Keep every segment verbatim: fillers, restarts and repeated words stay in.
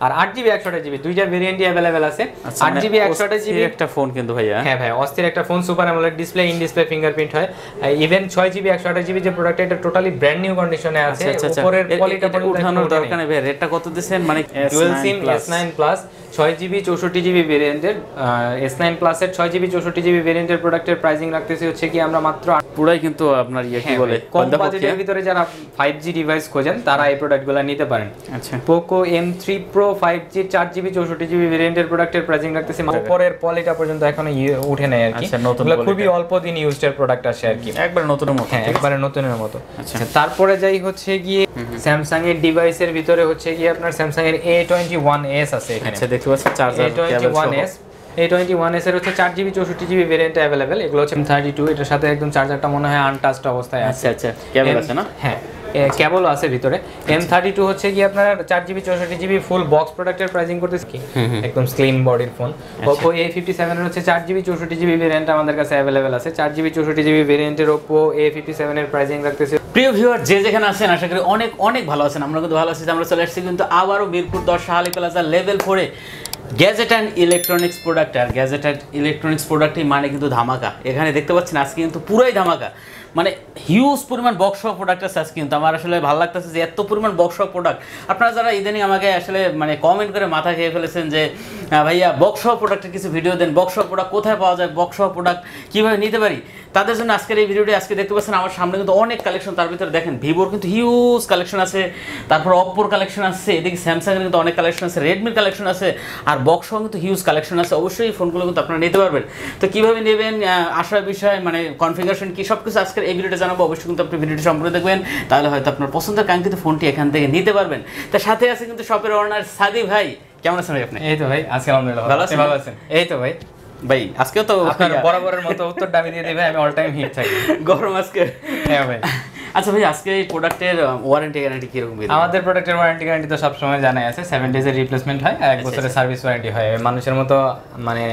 আর আট জিবি একশো আঠাশ জিবি দুইটা ভেরিয়েন্টই অ্যাভেলেবেল আছে। আট জিবি একশো আঠাশ জিবি একটা ফোন কিন্তু ভাইয়া, হ্যাঁ ভাই অস্থির একটা ফোন, super AMOLED display, in display fingerprint হয়। ইভেন ছয় জিবি একশো আঠাশ জিবি যে প্রোডাক্ট, এটা টোটালি ব্র্যান্ড নিউ কন্ডিশনে আছে। উপরের কোয়ালিটি উঠানোর দরকার নেই ভাই। রেটটা কত দিবেন? মানে dual SIM S nine plus ছয় জিবি চৌষট্টি জিবি ভেরিয়েন্টের এস নাইন প্লাসের ছয় জিবি চৌষট্টি জিবি ভেরিয়েন্টের প্রোডাক্টের প্রাইসিং রাখতেছি হচ্ছে কি আমরা মাত্র পুরাই কিন্তু আপনার ইয়ে কি বলে কম বাজেটের ভিতরে যারা ফাইভ জি ডিভাইস খোঁজেন তারা এই প্রোডাক্টগুলো নিতে পারেন। আচ্ছা, Poco M three Pro five G চার জিবি চৌষট্টি জিবি ভেরিয়েন্টের প্রোডাক্টের প্রাইসিং রাখতেছি উপরের পলিটা পর্যন্ত এখনো উঠে নেই আর কি। খুবই অল্প দিন ইউজড প্রোডাক্ট আসে আর কি, একবার নতুনের মতো। হ্যাঁ একবারে নতুনের মতো। আচ্ছা, তারপরে যাই হচ্ছে গিয়ে স্যামসাং এর ডিভাইসের ভিতরে হচ্ছে গিয়ে আপনার স্যামসাং এর এ টোয়েন্টি ওয়ান এস আছে এখানে। আচ্ছা, দেখতে পাচ্ছেন charger A twenty one S A twenty one S এর হচ্ছে চার জিবি চৌষট্টি জিবি ভেরিয়েন্ট অ্যাভেলেবেল। এগুলো হচ্ছে এম থার্টি টু, এটার সাথে একদম চার্জারটা মনে হয় আনটাচড অবস্থায় আছে। আচ্ছা আচ্ছা, কেবল আছে না? হ্যাঁ কেবলও আছে ভিতরে। এম থার্টি টু হচ্ছে কি আপনার চার জিবি চৌষট্টি জিবি ফুল বক্স প্রোডাক্টের প্রাইসিং করতেছে কি একদম স্লিম বডির ফোন। ওপো এ ফিফটি সেভেন এর হচ্ছে চার জিবি চৌষট্টি জিবি ভেরিয়েন্ট আমাদের কাছে অ্যাভেলেবেল আছে। চার জিবি চৌষট্টি জিবি ভেরিয়েন্টের ওপো এ ফিফটি সেভেন এর প্রাইসিং রাখতেছে। প্রিয় ভিউয়ার যে যেখানে আছেন আশা করি অনেক অনেক ভালো আছেন। আমরা কিন্তু ভালো আছি। আমরা চলে আসছি কিন্তু আবারও মিরপুর দশ শাহ প্লাজা লেভেল ফোরে গ্যাজেট অ্যান্ড ইলেকট্রনিক্স প্রোডাক্ট। আর গ্যাজেট অ্যান্ড ইলেকট্রনিক্স প্রোডাক্টই মানে কিন্তু ধামাকা। এখানে দেখতে পাচ্ছেন আজকে কিন্তু পুরাই ধামাকা, মানে হিউজ পরিমাণ বক্স অফ প্রোডাক্ট আছে আজকে। কিন্তু আমার আসলে ভালো লাগতেছে যে এত পরিমাণ বক্স অফ প্রোডাক্ট। আপনারা যারা ইদানিং আমাকে আসলে মানে কমেন্ট করে মাথা খেয়ে ফেলেছেন যে ভাইয়া বক্স অফ প্রোডাক্টের কিছু ভিডিও দেন, বক্স অফ প্রোডাক্ট কোথায় পাওয়া যায়, বক্স অফ প্রোডাক্ট কীভাবে নিতে পারি, তাদের জন্য আজকের এই ভিডিওটি। আজকে দেখতে পাচ্ছেন আমার সামনে কিন্তু অনেক কালেকশন, তার ভিতরে দেখেন ভিভোর কিন্তু হিউজ কালেকশন আছে, তারপর অপ্পোর কালেকশন আছে, এদিকে স্যামসাংয়ের কিন্তু অনেক কালেকশন আছে, রেডমির কালেকশন আছে, আর বক্স অফ কিন্তু হিউজ কালেকশন আছে। অবশ্যই এই ফোনগুলো কিন্তু আপনারা নিতে পারবেন। তো কীভাবে নেবেন, আসার বিষয় মানে কনফিগারেশন কী সব কিছু আজকের এই ভিডিওটা জানাবো। অবশ্যই কিন্তু আপনি ভিডিওটি সম্পূর্ণ দেখবেন, তাহলে হয়তো আপনার পছন্দের কাঙ্ক্ষিত ফোনটি এখান থেকে নিতে পারবেন। তার সাথে আছে কিন্তু শপের ওনার সাদি ভাই। কেমন আছেন ভাই আপনি? এই তো ভাই আজকে আলহামদুলিল্লাহ ভালো আছি। ভালো আছেন? এই তো ভাই ভাই আজকে তো আপনার বরাবরের মতো উত্তর দাবি দিয়ে দিই ভাই, আমি অল টাইম হিট থাকি গরম আজকে। হ্যাঁ ভাই। আচ্ছা ভাই, আজকে এই প্রোডাক্টের ওয়ারেন্টি গ্যারান্টি কিরকম? আমাদের প্রোডাক্টের ওয়ারেন্টি গ্যারান্টি তো সবসময় জানাই আছে, সেভেন ডেজের রিপ্লেসমেন্ট হয়, এক বছরের সার্ভিস ওয়ারেন্টি হয়। মানুষের মতো মানে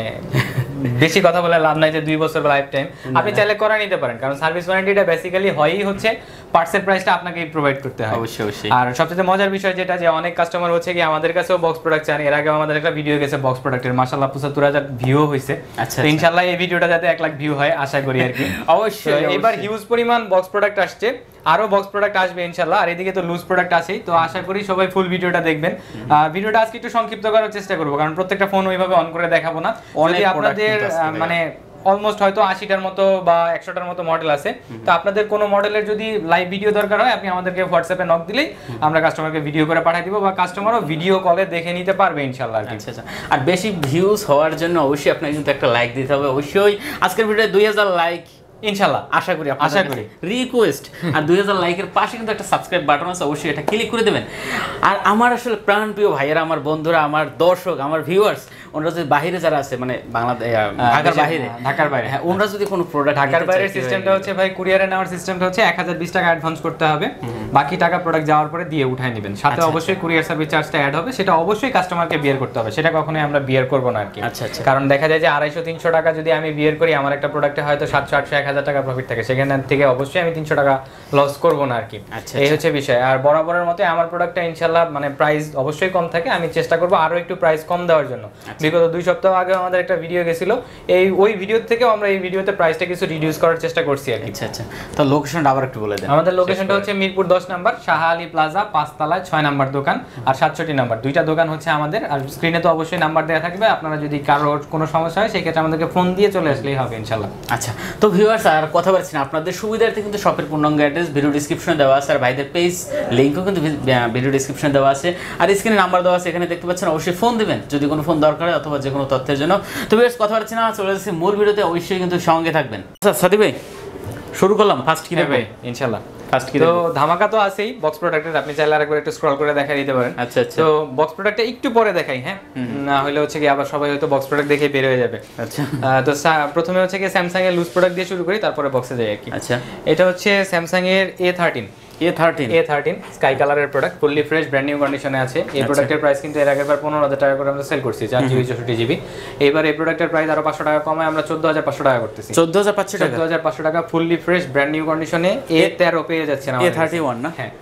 বেশি কথা বলে লাভ নাই যে দুই বছর লাইফ টাইম। আপনি চাইলে করা নিতে পারেন, কারণ সার্ভিস ওয়ারেন্টিটা বেসিক্যালি হয়ই হচ্ছে পার্টসের প্রাইসটা আপনাকেই প্রোভাইড করতে হয়। অবশ্যই অবশ্যই। আর সবচেয়ে মজার বিষয় যেটা, যে অনেক কাস্টমার হচ্ছে কি আমাদের কাছেও বক্স প্রোডাক্ট চান। এর আগে আমাদের একটা ভিডিও গেছে বক্স প্রোডাক্টের, মাশাআল্লাহ পঁচাত্তর হাজার ভিউ হয়েছে। আচ্ছা, তো ইনশাআল্লাহ এই ভিডিওটা যাতে এক লাখ ভিউ হয় আশা করি আর কি। অবশ্যই। এবার হিউজ পরিমাণ বক্স প্রোডাক্ট আসছে, আরো বক্স প্রোডাক্ট আসবে ইনশাআল্লাহ। আর এদিকে তো লুজ প্রোডাক্ট আছেই, তো আশা করি সবাই ফুল ভিডিওটা দেখবেন। ভিডিওটা আজকে একটু সংক্ষিপ্ত করার চেষ্টা করব, কারণ প্রত্যেকটা ফোন ওইভাবে অন করে দেখাবো না। যদি আপনাদের মানে অলমোস্ট হয়তো আশিটার মতো বা একশোটার মতো মডেল আছে, তো আপনাদের কোনো মডেলের যদি লাইভ ভিডিও দরকার হয় আপনি আমাদেরকে হোয়াটসঅ্যাপে নক দিলেই আমরা কাস্টমারকে ভিডিও করে পাঠিয়ে দিব, বা কাস্টমারও ভিডিও কলে দেখে নিতে পারবে ইনশাআল্লাহ। আচ্ছা আচ্ছা। আর বেশি ভিউজ হওয়ার জন্য অবশ্যই আপনাকে কিন্তু একটা লাইক দিতে হবে। অবশ্যই আজকের ভিডিওতে দুই হাজার লাইক ইনশাআল্লাহ আশা করি, আশা করি রিকোয়েস্ট। আর দুই হাজার লাইকের পাশে কিন্তু একটা সাবস্ক্রাইব বাটন আছে, অবশ্যই এটা ক্লিক করে দেবেন। আর আমার আসলে প্রাণপ্রিয় ভাইয়েরা, আমার বন্ধুরা, আমার দর্শক, আমার ভিউয়ার্স, ওনারা যদি বাইরে যারা আছে মানে বাংলাদেশ ঢাকার বাইরে, ঢাকার বাইরে হ্যাঁ, ওনারা যদি কোনো প্রোডাক্ট ঢাকার বাইরের সিস্টেমটা হচ্ছে ভাই, কুরিয়ারে নেওয়ার সিস্টেমটা হচ্ছে এক হাজার বিশ টাকা অ্যাডভান্স করতে হবে, বাকি টাকা প্রোডাক্ট যাওয়ার পরে দিয়ে উঠাই নেবেন। সাথে অবশ্যই কুরিয়ার সার্ভিস চার্জটা অ্যাড হবে, সেটা অবশ্যই কাস্টমারকে বিয়ার করতে হবে, সেটা কখনোই আমরা বিয়ার করব না আর কি। আচ্ছা আচ্ছা। কারণ দেখা যায় যে আড়াইশো তিনশো টাকা যদি আমি বিয়ার করি, আমার একটা প্রোডাক্টে হয়তো সাতশো আটশো এক হাজার টাকা প্রফিট থাকে, সেখান থেকে অবশ্যই আমি তিনশো টাকা লস করব না আর কি। এই হচ্ছে বিষয়। আর বরাবরের মতো আমার প্রোডাক্টটা ইনশাআল্লাহ মানে প্রাইস অবশ্যই কম থাকে, আমি চেষ্টা করব আরো একটু প্রাইস কম দেওয়ার জন্য। বিগত দুই সপ্তাহ আগে আমাদের একটা ভিডিও গেছিল, এই ওই ভিডিও থেকে আমরা এই ভিডিওতে প্রাইসটা কিছু রিডিউস করার চেষ্টা করছি আর কি। আচ্ছা আচ্ছা। তো লোকেশনটা আবার একটু বলে দেন। আমাদের লোকেশনটা হচ্ছে মিরপুর দশ নাম্বার শাহ আলী প্লাজা, পাঁচতলায় ছয় নাম্বার দোকান আর সাতষট্টি নাম্বার, দুইটা দোকান হচ্ছে আমাদের। আর স্ক্রিনে তো অবশ্যই নাম্বার দেওয়া থাকবে, আপনারা যদি কারোর কোনো সমস্যা হয় সেই ক্ষেত্রে আমাদেরকে ফোন দিয়ে চলে আসলেই হবে ইনশাআল্লাহ। আচ্ছা, তো ভিউয়ার্স আর কথা বলছি না, আপনাদের সুবিধার্থে কিন্তু শপের পূর্ণাঙ্গ অ্যাড্রেস ভিডিও ডিসক্রিপশনে দেওয়া আছে, আর ভাইদের পেজ লিংকও কিন্তু ভিডিও ডিসক্রিপশনে দেওয়া আছে, আর স্ক্রিনে নাম্বার দেওয়া আছে, এখানে দেখতে পাচ্ছেন। অবশ্যই ফোন দিবেন যদি কোনো ফোন দরকার হয় অথবা যে কোনো তথ্যের জন্য। তো ভিউয়ার্স কথা বলছি না, চলে যাচ্ছে মূল ভিডিওতে, অবশ্যই কিন্তু সঙ্গে থাকবেন। আচ্ছা সাদি ভাই, শুরু করলাম। ফার্স্ট কি দেবে ইনশাআল্লাহ? ফার্স্ট কি তো ধামাকা তো আছেই বক্স প্রোডাক্টের, আপনি চাইলে আরেকবার একটু স্ক্রল করে দেখাই দিতে পারেন। আচ্ছা আচ্ছা। তো বক্স প্রোডাক্টটা একটু পরে দেখাই, হ্যাঁ, না হলে হচ্ছে কি আবার সবাই হয়তো বক্স প্রোডাক্ট দেখে বের হয়ে যাবে। আচ্ছা। তো প্রথমে হচ্ছে কি স্যামসাং এর লুজ প্রোডাক্ট দিয়ে শুরু করি, তারপরে বক্সে যাই আর কি। আচ্ছা। এটা হচ্ছে স্যামসাং এর A thirteen A thirteen A thirteen sky কালারের product, fully fresh brand new কন্ডিশনে আছে। এই প্রোডাক্টের প্রাইস কিন্তু এর আগেবার পনেরো হাজার টাকা করে আমরা সেল করছি, চার জিবি চৌষট্টি জিবি। এবার এই প্রোডাক্টের প্রাইস আরো পাঁচশো টাকা কমায় আমরা চোদ্দ হাজার পাঁচশো টাকা করতেছি। চোদ্দ হাজার পাঁচশো টাকা চোদ্দ হাজার পাঁচশো টাকা ফুললি ফ্রেশ ব্র্যান্ড নিউ কন্ডিশনে এ তেরো পেয়ে যাচ্ছেন। এ থার্টি ওয়ান না? হ্যাঁ, এ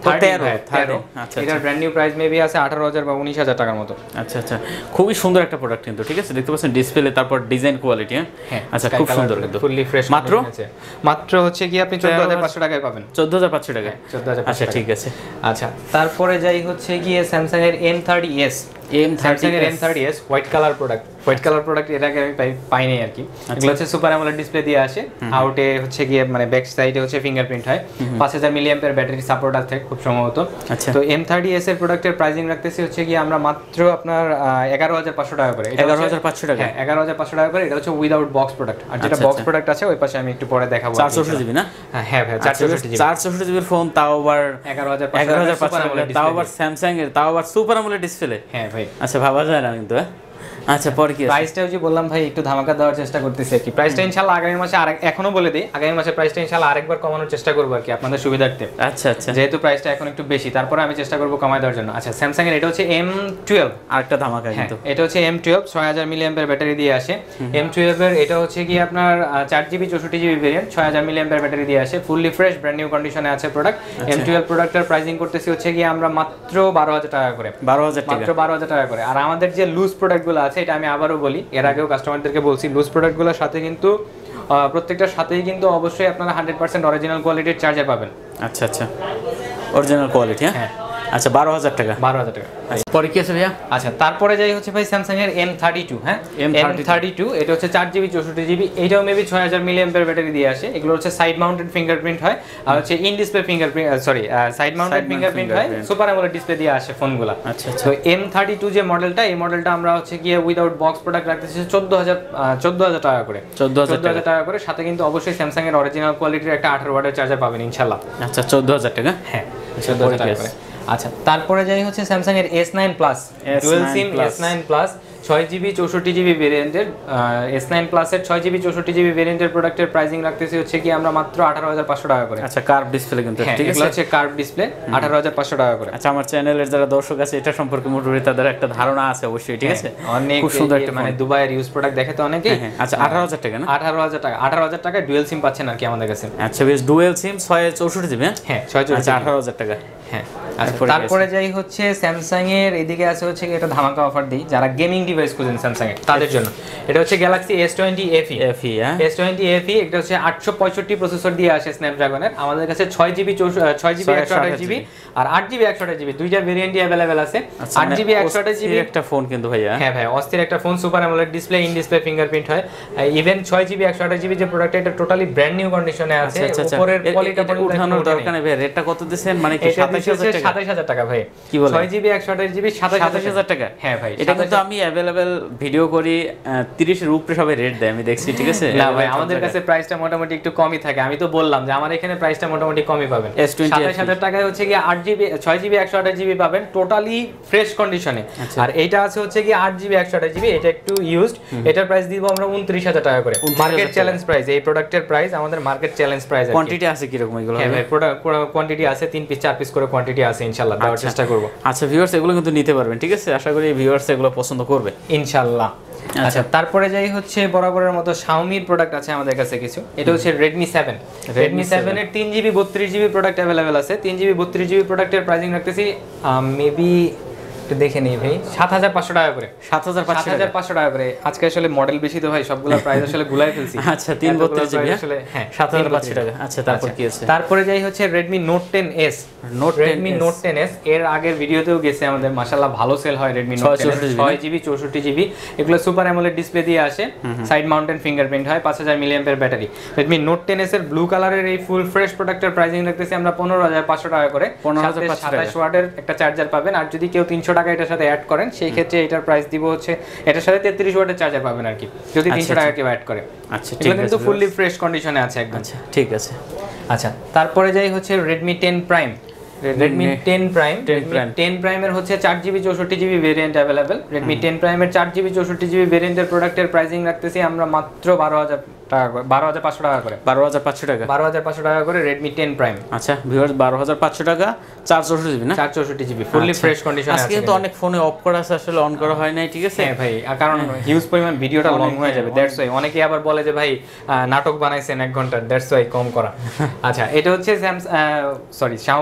তেরো তেরো আচ্ছা এটার ব্র্যান্ড নিউ প্রাইস মেবি আছে আঠারো হাজার বা উনিশ হাজার টাকার মতো। আচ্ছা আচ্ছা খুবই সুন্দর একটা প্রোডাক্ট কিন্তু, ঠিক আছে দেখতে পাচ্ছেন ডিসপ্লে, তারপর ডিজাইন কোয়ালিটি। হ্যাঁ আচ্ছা খুব সুন্দর কিন্তু ফুললি ফ্রেশ। মাত্র মাত্র হচ্ছে কি আপনি চোদ্দ হাজার পাঁচশো টাকায় পাবেন। চোদ্দ হাজার পাঁচশো টাকায় চোদ্দ হাজার। আচ্ছা ঠিক আছে। আচ্ছা তারপরে যাই হচ্ছে গিয়ে স্যামসাং এর M thirty S M Samsung এর M thirty S white colour product. White colour product এর আগে আমি পাই নাই আর কি। এগুলো হচ্ছে সুপার অ্যামোলেড ডিসপ্লে দিয়ে আসে, আউটে হচ্ছে গিয়ে মানে ব্যাক সাইডে হচ্ছে ফিঙ্গারপ্রিন্ট হয়, পাঁচ হাজার মিলি অ্যাম্পিয়ার ব্যাটারি সাপোর্ট আছে খুব সম্ভবত। তো এম থার্টি এস এর প্রোডাক্টের প্রাইসিং রাখতেছি হচ্ছে গিয়ে আমরা মাত্র আপনার এগারো হাজার পাঁচশো টাকা করে। এগারো হাজার পাঁচশো টাকা? হ্যাঁ এগারো হাজার পাঁচশো টাকা করে। এটা হচ্ছে উইদাউট বক্স প্রোডাক্ট, আর যেটা বক্স প্রোডাক্ট আছে ওই পাশে আমি একটু পরে দেখাবো। চারশো চৌষট্টি জিবি না? হ্যাঁ ভাই চারশো চৌষট্টি জিবি। চারশো চৌষট্টি জিবির ফোন, তাও আবার এগারো হাজার এগারো হাজার পাঁচশো টাকা, তাও আবার স্যামসাং এর, তাও আবার সুপার অ্যামোলেড ডিসপ্লে। হ্যাঁ ভাই আচ্ছা ভাবা যায় না কিন্তু। আচ্ছা পরে কি প্রাইসটা যে বললাম ভাই একটু ধামাকা দেওয়ার চেষ্টা করতেছি আর কি। প্রাইসটা ইনশাআল্লাহ আগামী মাসে আর এখনো বলে দেই, আগামী মাসে প্রাইসটা ইনশাআল্লাহ আরেকবার কমানোর চেষ্টা করব আর কি আপনাদের সুবিধার্থে। আচ্ছা আচ্ছা যেহেতু প্রাইসটা এখন একটু বেশি, তারপরে আমি চেষ্টা করব কমায় দেওয়ার জন্য। আচ্ছা স্যামসাং এর এটা হচ্ছে এম টুয়েলভ, আরেকটা ধামাকা কিন্তু। এটা হচ্ছে এম টুয়েলভ ছয় হাজার মিলি অ্যাম্পিয়ার ব্যাটারি দিয়ে আসে। এম টুয়েলভ এর এটা হচ্ছে কি আপনার চার জিবি চৌষট্টি জিবি ভেরিয়েন্ট, ছয় হাজার মিলি অ্যাম্পিয়ার ব্যাটারি দিয়ে আসে, ফুললি ফ্রেশ ব্র্যান্ড নিউ কন্ডিশনে আছে প্রোডাক্ট। এম টুয়েলভ প্রোডাক্টের প্রাইসিং করতেছি হচ্ছে কি আমরা মাত্র বারো হাজার টাকা করে। বারো হাজার টাকা? মাত্র বারো হাজার টাকা করে। আর আমাদের যে লুজ প্রোডাক্টগুলো আছে, এটা আমি আবারও বলি, এর আগেও কাস্টমারদেরকে বলছি, লুজ প্রোডাক্টগুলোর সাথে কিন্তু প্রত্যেকটার সাথেই কিন্তু অবশ্যই আপনারা হান্ড্রেড পার্সেন্ট অরিজিনাল কোয়ালিটির চার্জার পাবেন। আচ্ছা আচ্ছা অরিজিনাল কোয়ালিটি। হ্যাঁ আচ্ছা বারো হাজার টাকা? বারো হাজার টাকা। পরে কি আছে ভাইয়া? আচ্ছা তারপরে যাই হচ্ছে ভাই স্যামসাং এর এম থার্টি টু। হ্যাঁ এম থার্টি টু এটা হচ্ছে চার জিবি চৌষট্টি জিবি, এইটাও মেবি ছয় হাজার মিলি অ্যাম্পিয়ার ব্যাটারি দিয়ে আসে। এগুলো হচ্ছে সাইড মাউন্টেড ফিঙ্গারপ্রিন্ট হয়, আর হচ্ছে in display fingerprint, sorry side mounted fingerprint হয়, সুপার অ্যামোলেড ডিসপ্লে দিয়ে আসে ফোনগুলো। আচ্ছা আচ্ছা। তো এম থার্টি টু যে মডেলটা, এই মডেলটা আমরা হচ্ছে গিয়ে উইদাউট বক্স প্রোডাক্ট রাখতেছি চোদ্দ হাজার চোদ্দ হাজার টাকা করে। চোদ্দ হাজার টাকা করে, সাথে কিন্তু অবশ্যই স্যামসাং এর অরিজিনাল কোয়ালিটির একটা আঠারো ওয়াটের চার্জার পাবেন ইনশাআল্লাহ। আচ্ছা চোদ্দ হাজার টাকা? হ্যাঁ চোদ্দ হাজার টাকা করে। আচ্ছা তারপরে যাই হচ্ছে স্যামসাং এর S nine plus dual SIM S nine plus ছয় জিবি চৌষট্টি জিবি ভেরিয়েন্টের এস নাইন প্লাসের ছয় জিবি চৌষট্টি জিবি ভেরিয়েন্টের প্রোডাক্টের প্রাইসিং রাখতেছি হচ্ছে কি আমরা মাত্র আঠারো হাজার পাঁচশো টাকা করে। আচ্ছা কার্ভ ডিসপ্লে কিন্তু, ঠিক আছে হচ্ছে কার্ভ ডিসপ্লে আঠারো হাজার পাঁচশো টাকা করে। আচ্ছা আমার চ্যানেলের যারা দর্শক আছে এটা সম্পর্কে মোটামুটি তাদের একটা ধারণা আছে অবশ্যই, ঠিক আছে? অনেক খুব সুন্দর একটা মানে দুবাইয়ের ইউজ প্রোডাক্ট দেখে তো অনেকেই। আচ্ছা আঠারো হাজার টাকা না? আঠারো হাজার টাকা আঠারো হাজার টাকা ডুয়েল সিম পাচ্ছেন আর কি আমাদের কাছে। আচ্ছা বেশ, ডুয়েল সিম ছয় চৌষট্টি জিবি? হ্যাঁ ছয় চৌষট্টি, আঠারো হাজার টাকা। হ্যাঁ তারপরে যাই হচ্ছে স্যামসাং এর এদিকে আছে হচ্ছে এটা ধামাকা অফার দিই যারা গেমিং ডিভাইস খুঁজেন স্যামসাং এর তাদের জন্য। এটা হচ্ছে Galaxy S twenty FE. FE হ্যাঁ এস টোয়েন্টি এফই, এটা হচ্ছে আটশো পঁয়ষট্টি প্রসেসর দিয়ে আসে স্ন্যাপড্রাগনের। আমাদের কাছে ছয় জিবি ছয় জিবি একশো আঠাশ জিবি আর আট জিবি একশো আঠাশ জিবি দুইটা ভেরিয়েন্টই অ্যাভেলেবেল আছে। আট জিবি একশো আঠাশ জিবি একটা ফোন কিন্তু ভাইয়া। হ্যাঁ ভাই অস্থির একটা ফোন, super AMOLED display, in display fingerprint হয়। ইভেন ছয় জিবি একশো আঠাশ জিবি যে প্রোডাক্ট, এটা টোটালি ব্র্যান্ড নিউ কন্ডিশনে আছে। উপরের কোয়ালিটি উঠানোর দরকার নেই ভাই। রেটটা কত দিবেন? মানে কি সাতাশ হাজার টাকা? সাতাশ হাজার টাকা ভাই। কি বলেন? ছয় জিবি একশো আঠাশ জিবি সাতাশ হাজার টাকা? হ্যাঁ ভাই এটা কিন্তু আমি অ্যাভেলেবেল ভিডিও করি তিরিশ এর উপরে সবাই রেট দেয় আমি দেখছি, ঠিক আছে? না ভাই আমাদের কাছে প্রাইসটা মোটামুটি একটু কমই থাকে। আমি তো বললাম যে আমার এখানে প্রাইসটা মোটামুটি কমই পাবেন। সাতাশ হাজার টাকায় হচ্ছে কি আট জিবি ছয় জিবি একশো আঠাশ জিবি পাবেন টোটালি ফ্রেশ কন্ডিশনে। আর এইটা আছে হচ্ছে কি আট জিবি একশো আঠাশ জিবি, এটা একটু ইউজড, এটার প্রাইস দিব আমরা উনত্রিশ হাজার টাকা করে। মার্কেট চ্যালেঞ্জ প্রাইস এই প্রোডাক্টের প্রাইস, আমাদের মার্কেট চ্যালেঞ্জ প্রাইস। কোয়ান্টিটি আছে কি রকম এগুলো? হ্যাঁ ভাই প্রোডাক্ট কোয়ান্টিটি আছে তিন পিস চার পিস করে কোয়ান্টিটি আছে ইনশাআল্লাহ, দেওয়ার চেষ্টা করব। আচ্ছা ভিউয়ার্স এগুলো কিন্তু নিতে পারবেন, ঠিক আছে? আশা করি ভিউয়ার্স এগুলো পছন্দ করবে ইনশাআল্লাহ। আচ্ছা তারপরে যাই হচ্ছে বরাবরের মতো শাওমির প্রোডাক্ট আছে আমাদের কাছে কিছু। এটা হচ্ছে রেডমি সেভেন। রেডমি সেভেন এর তিন জিবি বত্রিশ জিবি প্রোডাক্ট অ্যাভেলেবেল আছে। তিন জিবি বত্রিশ জিবি প্রোডাক্টের প্রাইসিং রাখতেছি মেবি একটু দেখে নেই ভাই সাত হাজার পাঁচশো টাকা করে। সাত হাজার পাঁচশো টাকা করে। আজকে আসলে মডেল বেশি তো ভাই, সবগুলো প্রাইস আসলে গুলাই ফেলছি। আচ্ছা তিন বত্রিশ জিবি আসলে হ্যাঁ সাত হাজার পাঁচশো টাকা। আচ্ছা তারপর কি আছে? তারপরে যাই হচ্ছে Redmi Note ten S. Note Redmi Note ten S এর আগের ভিডিওতেও গেছে আমাদের, মাশাআল্লাহ ভালো সেল হয় রেডমি নোট টেন এস। ছয় জিবি চৌষট্টি জিবি, এগুলো সুপার অ্যামোলেড ডিসপ্লে দিয়ে আসে, সাইড মাউন্টেন ফিঙ্গারপ্রিন্ট হয়, পাঁচ হাজার milli ampere battery. Redmi Note ten S এর ব্লু কালারের এই ফুল ফ্রেশ প্রোডাক্টের প্রাইসিং রাখতেছি আমরা পনেরো হাজার পাঁচশো টাকা করে। পনেরো হাজার সাতাশ ওয়াটের একটা চার্জার পাবেন, আর যদি কেউ তিনশো টাকা এটার সাথে অ্যাড করেন সেই ক্ষেত্রে এটার প্রাইস দিব হচ্ছে এটার সাথে তেত্রিশ ওয়াটের চার্জার পাবেন আর কি, যদি তিনশো টাকা কেউ অ্যাড করে। আচ্ছা ঠিক আছে, কিন্তু ফুললি ফ্রেশ কন্ডিশনে আছে একদম। আচ্ছা ঠিক আছে। আচ্ছা তারপরে যাই হচ্ছে Redmi ten prime. Redmi ten prime ten প্রাইমের হচ্ছে চার জিবি চৌষট্টি GB variant available. Redmi ten প্রাইমের চার জিবি চৌষট্টি জিবি ভেরিয়েন্টের প্রোডাক্টের প্রাইসিং রাখতেছি আমরা মাত্র বারো হাজার টাকা করে, বারো হাজার পাঁচশো টাকা করে। বারো হাজার পাঁচশো টাকা বারো হাজার পাঁচশো টাকা করে রেডমি টেন প্রাইম। আচ্ছা ভিউয়ার্স বারো হাজার পাঁচশো টাকা, চার চৌষট্টি জিবি না? চার চৌষট্টি জিবি ফুললি ফ্রেশ কন্ডিশন আছে। আজকে কিন্তু অনেক ফোনে অফ করা আছে, আসলে অন করা হয় নাই, ঠিক আছে? হ্যাঁ ভাই, কারণ হিউজ পরিমাণ ভিডিওটা লং হয়ে যাবে, দ্যাটস ওয়াই। অনেকে আবার বলে যে ভাই নাটক বানাইছেন এক ঘন্টার, দ্যাটস ওয়াই কম করা। আচ্ছা এটা হচ্ছে সরি শাওমির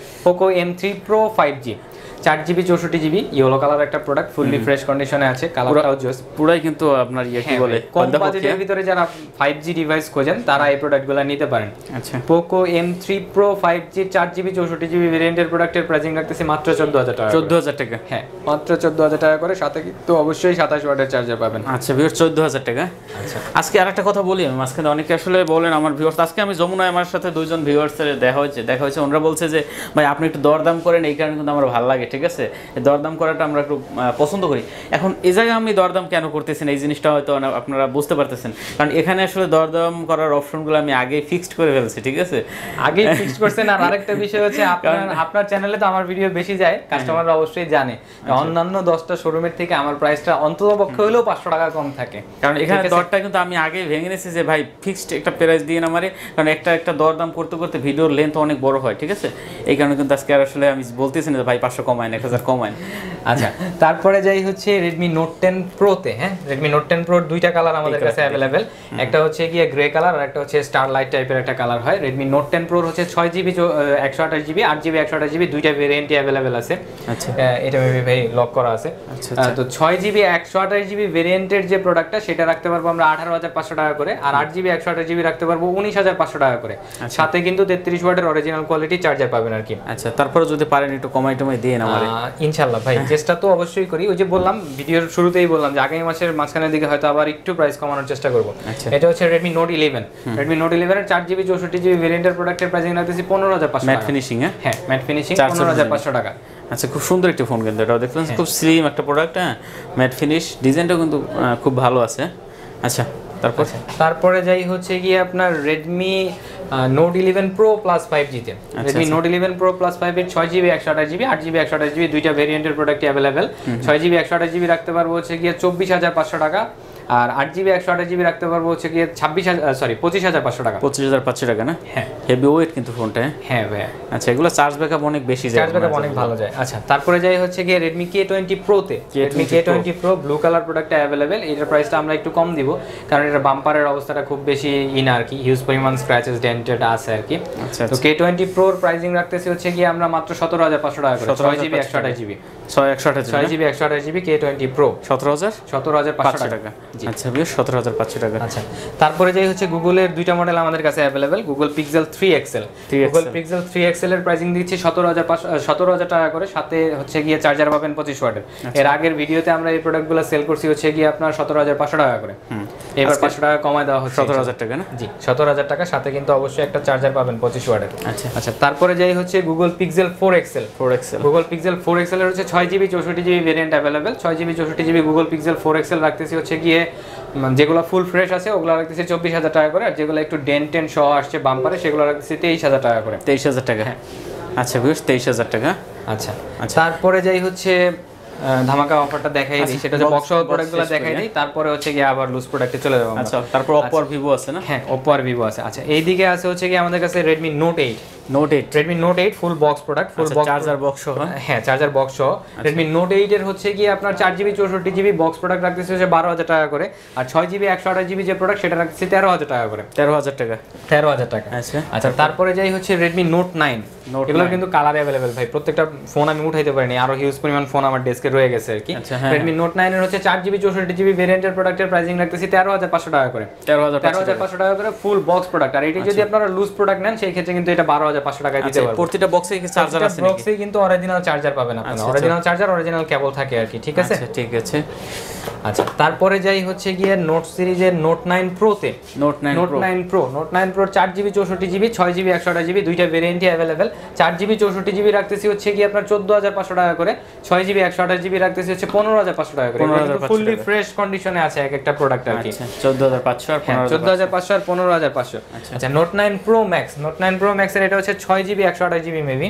Poco M three Pro five G, চার জিবি চৌষট্টি জিবি ইয়েলো কালার একটা প্রোডাক্ট, ফুললি ফ্রেশ কন্ডিশনে আছে, কালারটাও জোস, পুরাই কিন্তু আপনার ইয়ে কি বলে কম বাজেটের ভিতরে যারা ফাইভ জি ডিভাইস খোঁজেন তারা এই প্রোডাক্টগুলো নিতে পারেন। আচ্ছা, Poco M three Pro five G চার জিবি চৌষট্টি জিবি ভেরিয়েন্টের প্রোডাক্টের প্রাইসিং রাখতেছি মাত্র চোদ্দ হাজার টাকা। চোদ্দ হাজার টাকা? হ্যাঁ, মাত্র চোদ্দ হাজার টাকা করে, সাথে কিন্তু অবশ্যই সাতাশ ওয়াটের চার্জার পাবেন। আচ্ছা ভিউয়ার্স, চোদ্দ হাজার টাকা। আচ্ছা, আজকে আরেকটা কথা বলি আমি মাঝখানে, অনেকে আসলে বলেন আমার ভিউয়ার্স, আজকে আমি যমুনায় আমার সাথে দুইজন ভিউয়ার্সের দেখা হয়েছে দেখা হয়েছে ওনারা বলছে যে ভাই আপনি একটু দরদাম করেন, এই কারণে কিন্তু আমার ভালো লাগে, ঠিক আছে, এই দরদাম করাটা আমরা একটু পছন্দ করি। এখন এই জায়গায় আমি দরদাম কেন করতেছেন এই জিনিসটা হয়তো আপনারা বুঝতে পারতেছেন, কারণ এখানে আসলে দরদাম করার অপশনগুলো আমি আগেই ফিক্সড করে ফেলছি, ঠিক আছে, আগেই ফিক্সড করছেন। আর আরেকটা বিষয় হচ্ছে আপনার আপনার চ্যানেলে তো আমার ভিডিও বেশি যায়, কাস্টমাররা অবশ্যই জানে অন্যান্য দশটা শোরুমের থেকে আমার প্রাইসটা অন্ততপক্ষে হলেও পাঁচশো টাকা কম থাকে, কারণ এখানে দরটা কিন্তু আমি আগেই ভেঙে নিয়েছি যে ভাই ফিক্সড একটা প্রাইস দিয়ে না আমারে, কারণ একটা একটা দরদাম করতে করতে ভিডিওর লেন্থ অনেক বড় হয়, ঠিক আছে, এই কারণে কিন্তু আজকে আর আসলে আমি বলতেছি না যে ভাই পাঁচশো কমায় এক হাজার কমায়। আচ্ছা, তারপরে যাই হচ্ছে রেডমি নোট টেন প্রোতে, হ্যাঁ রেডমি নোট টেন প্রোর দুইটা কালার আমাদের কাছে অ্যাভেলেবেল, একটা হচ্ছে গিয়ে গ্রে কালার আর একটা হচ্ছে স্টার লাইট টাইপের একটা কালার হয়। রেডমি নোট টেন প্রোর হচ্ছে ছয় জিবি একশো আঠাশ জিবি আট জিবি একশো আঠাশ জিবি দুইটা ভেরিয়েন্টই অ্যাভেলেবেল আছে। আচ্ছা, এটা মেবি ভাই লক করা আছে। আচ্ছা, তো ছয় জিবি একশো আঠাশ জিবি ভেরিয়েন্টের যে প্রোডাক্টটা সেটা রাখতে পারবো আমরা আঠারো হাজার পাঁচশো টাকা করে, আর আট জিবি একশো আঠাশ জিবি রাখতে পারবো উনিশ হাজার পাঁচশো টাকা করে, সাথে কিন্তু তেত্রিশ ওয়াটের অরিজিনাল কোয়ালিটি চার্জার পাবেন আর কি। আচ্ছা, তারপরে যদি পারেন একটু কমাই টমাই দিয়ে না আমারে ইনশাআল্লাহ ভাই, চেষ্টা তো অবশ্যই করি, ওই যে বললাম ভিডিওর শুরুতেই বললাম যে আগামী মাসের মাঝখানের দিকে হয়তো আবার একটু প্রাইস কমানোর চেষ্টা করব। এটা হচ্ছে Redmi Note eleven, Redmi Note eleven এর চার জিবি চৌষট্টি জিবি ভেরিয়েন্টের প্রোডাক্টের প্রাইসিং রাখতেছি পনেরো হাজার পাঁচশো, ম্যাট ফিনিশিং। হ্যাঁ ম্যাট ফিনিশিং, পনেরো হাজার পাঁচশো টাকা। আচ্ছা, খুব সুন্দর একটা ফোন কিন্তু এটাও দেখলেন, খুব স্লিম একটা প্রোডাক্ট, হ্যাঁ ম্যাট ফিনিশ, ডিজাইনটাও কিন্তু খুব ভালো আছে। আচ্ছা, তারপর তারপরে যাই হচ্ছে গিয়ে আপনার Redmi Note eleven Pro plus five জিতে, Redmi Note eleven Pro plus five এর ছয় জিবি একশো আঠাশ জিবি আট জিবি একশো আঠাশ জিবি দুইটা ভেরিয়েন্টের প্রোডাক্ট অ্যাভেলেবেল। ছয় জিবি একশো আঠাশ জিবি রাখতে পারবো হচ্ছে গিয়ে চব্বিশ হাজার পাঁচশো টাকা, আর আট জিবি একশো আঠাশ জিবি রাখতে পারবো হচ্ছে গিয়ে ছাব্বিশ হাজার সরি পঁচিশ হাজার পাঁচশো টাকা। পঁচিশ হাজার পাঁচশো টাকা না? হ্যাঁ, হেভি ওয়েট কিন্তু ফোনটা। হ্যাঁ ভাই। আচ্ছা, এগুলো চার্জ ব্যাকআপ অনেক বেশি যায়, চার্জ ব্যাকআপ অনেক ভালো যায়। আচ্ছা, তারপরে যাই হচ্ছে গিয়ে রেডমি কে টোয়েন্টি প্রোতে, Redmi K twenty Pro blue colour প্রোডাক্টটা অ্যাভেলেবেল, এটার প্রাইসটা আমরা একটু কম দিব কারণ এটা বাম্পারের অবস্থাটা খুব বেশি ইন আর কি, হিউজ পরিমাণ স্ক্র্যাচেস ডেন্টেড আছে আর কি। তো কে টোয়েন্টি প্রোর প্রাইসিং রাখতেছি হচ্ছে গিয়ে আমরা মাত্র সতেরো হাজার পাঁচশো টাকা করে, ছয় জিবি একশো আঠাশ জিবি ছয় একশো আঠাশ ছয় জিবি একশো আঠাশ জিবি কে টোয়েন্টি প্রো সতেরো হাজার সতেরো হাজার পাঁচশো টাকা। আচ্ছা বেশ, সতেরো হাজার পাঁচশো টাকা। আচ্ছা, তারপরে যাই হচ্ছে গুগলের দুইটা মডেল আমাদের কাছে available, Google Pixel three XL, Google Pixel three XL এর প্রাইসিং দিচ্ছি সতেরো হাজার সতেরো হাজার টাকা করে, সাথে হচ্ছে গিয়ে চার্জার পাবেন পঁচিশ ওয়াটের। এর আগের ভিডিওতে আমরা এই প্রোডাক্টগুলো সেল করছি হচ্ছে গিয়ে আপনার সতেরো হাজার পাঁচশো টাকা করে, এবার পাঁচশো টাকা কমায় দেওয়া হচ্ছে সতেরো হাজার টাকা না? জি, সতেরো হাজার টাকা, সাথে কিন্তু অবশ্যই একটা চার্জার পাবেন পঁচিশ ওয়াটের। আচ্ছা আচ্ছা, তারপরে যাই হচ্ছে Google Pixel four XL, four XL Google Pixel four XL এর হচ্ছে ছয় জিবি চৌষট্টি জিবি ভেরিয়েন্ট অ্যাভেলেবেল, ছয় জিবি চৌষট্টি GB Google Pixel four XL রাখতেছি হচ্ছে গিয়ে যেগুলো ফুল ফ্রেশ আছে ওগুলো রাখতেছি চব্বিশ হাজার টাকা করে, আর যেগুলো একটু ডেন্ট টেন সহ আসছে বাম্পারে সেগুলো রাখতেছি তেইশ হাজার টাকা করে। তেইশ হাজার টাকা, হ্যাঁ। আচ্ছা বেশ, তেইশ হাজার টাকা। আচ্ছা, তারপরে যাই হচ্ছে ধামাকা অফারটা দেখাই দিই, সেটা হচ্ছে বক্স প্রোডাক্টগুলো দেখাই দিই, তারপরে হচ্ছে গিয়ে আবার লুজ প্রোডাক্টে চলে যাবো। আচ্ছা, তারপর Oppo আর Vivo আছে না? হ্যাঁ, Oppo আর Vivo আছে। আচ্ছা, এইদিকে আছে হচ্ছে গিয়ে আমাদের কাছে Redmi Note eight, Note eight, Redmi Note eight full box product, full box charger box সহ। হ্যাঁ, চার্জার বক্স সহ Redmi Note eight এর হচ্ছে গিয়ে আপনার চার জিবি চৌষট্টি জিবি বক্স প্রোডাক্ট রাখতেছে হচ্ছে বারো হাজার টাকা করে, আর ছয় জিবি একশো আঠাশ জিবি যে প্রোডাক্ট সেটা রাখতেছে তেরো হাজার টাকা করে। তেরো হাজার টাকা, তেরো হাজার টাকা। আচ্ছা আচ্ছা, তারপরে যাই হচ্ছে Redmi Note nine, এগুলো কিন্তু কালার অ্যাভেলেবেল ভাই, প্রত্যেকটা ফোন আমি উঠাইতে পারিনি, আরো হিউজ পরিমাণ ফোন আমার ডেস্কে রয়ে গেছে আর কি। Redmi Note nine এর হচ্ছে চার জিবি চৌষট্টি জিবি ভেরিয়েন্টের প্রোডাক্টের প্রাইসিং রাখতেছি তেরো হাজার পাঁচশো টাকা করে, তেরো হাজার পাঁচশো টাকা করে ফুল বক্স প্রোডাক্ট। আর এটা যদি আপনারা লুজ প্রোডাক্ট নেন সেই ক্ষেত্রে কিন্তু এটা বারো হাজার পাঁচশো টাকায় দিতে পারবেন। প্রতিটা বক্সে কি চার্জার আছে নাকি? বক্সে কিন্তু অরিজিনাল চার্জার পাবেন আপনারা, অরিজিনাল চার্জার অরিজিনাল কেবল থাকে আর কি, ঠিক আছে? আচ্ছা ঠিক আছে। আচ্ছা, তারপরে যাই হচ্ছে গিয়ে নোট সিরিজের Note nine Pro তে, Note nine Note nine Pro Note nine Pro চার জিবি চৌষট্টি জিবি ছয় জিবি একশো আঠাশ জিবি দুইটা ভেরিয়েন্টই অ্যাভেলেবেল। চার জিবি চৌষট্টি জিবি রাখতেছি হচ্ছে গিয়ে আপনার চোদ্দ হাজার পাঁচশো টাকা করে, ছয় জিবি একশো আঠাশ জিবি রাখতেছি হচ্ছে পনেরো হাজার পাঁচশো টাকা করে, ফুললি ফ্রেশ কন্ডিশনে আছে এক একটা প্রোডাক্ট আর কি। চোদ্দ হাজার পাঁচশো আর চোদ্দ হাজার পাঁচশো আর পনেরো হাজার পাঁচশো। আচ্ছা, Note nine Pro Max, Note nine Pro Max এর এটা হচ্ছে ছয় জিবি একশো আঠাশ জিবি মেবি,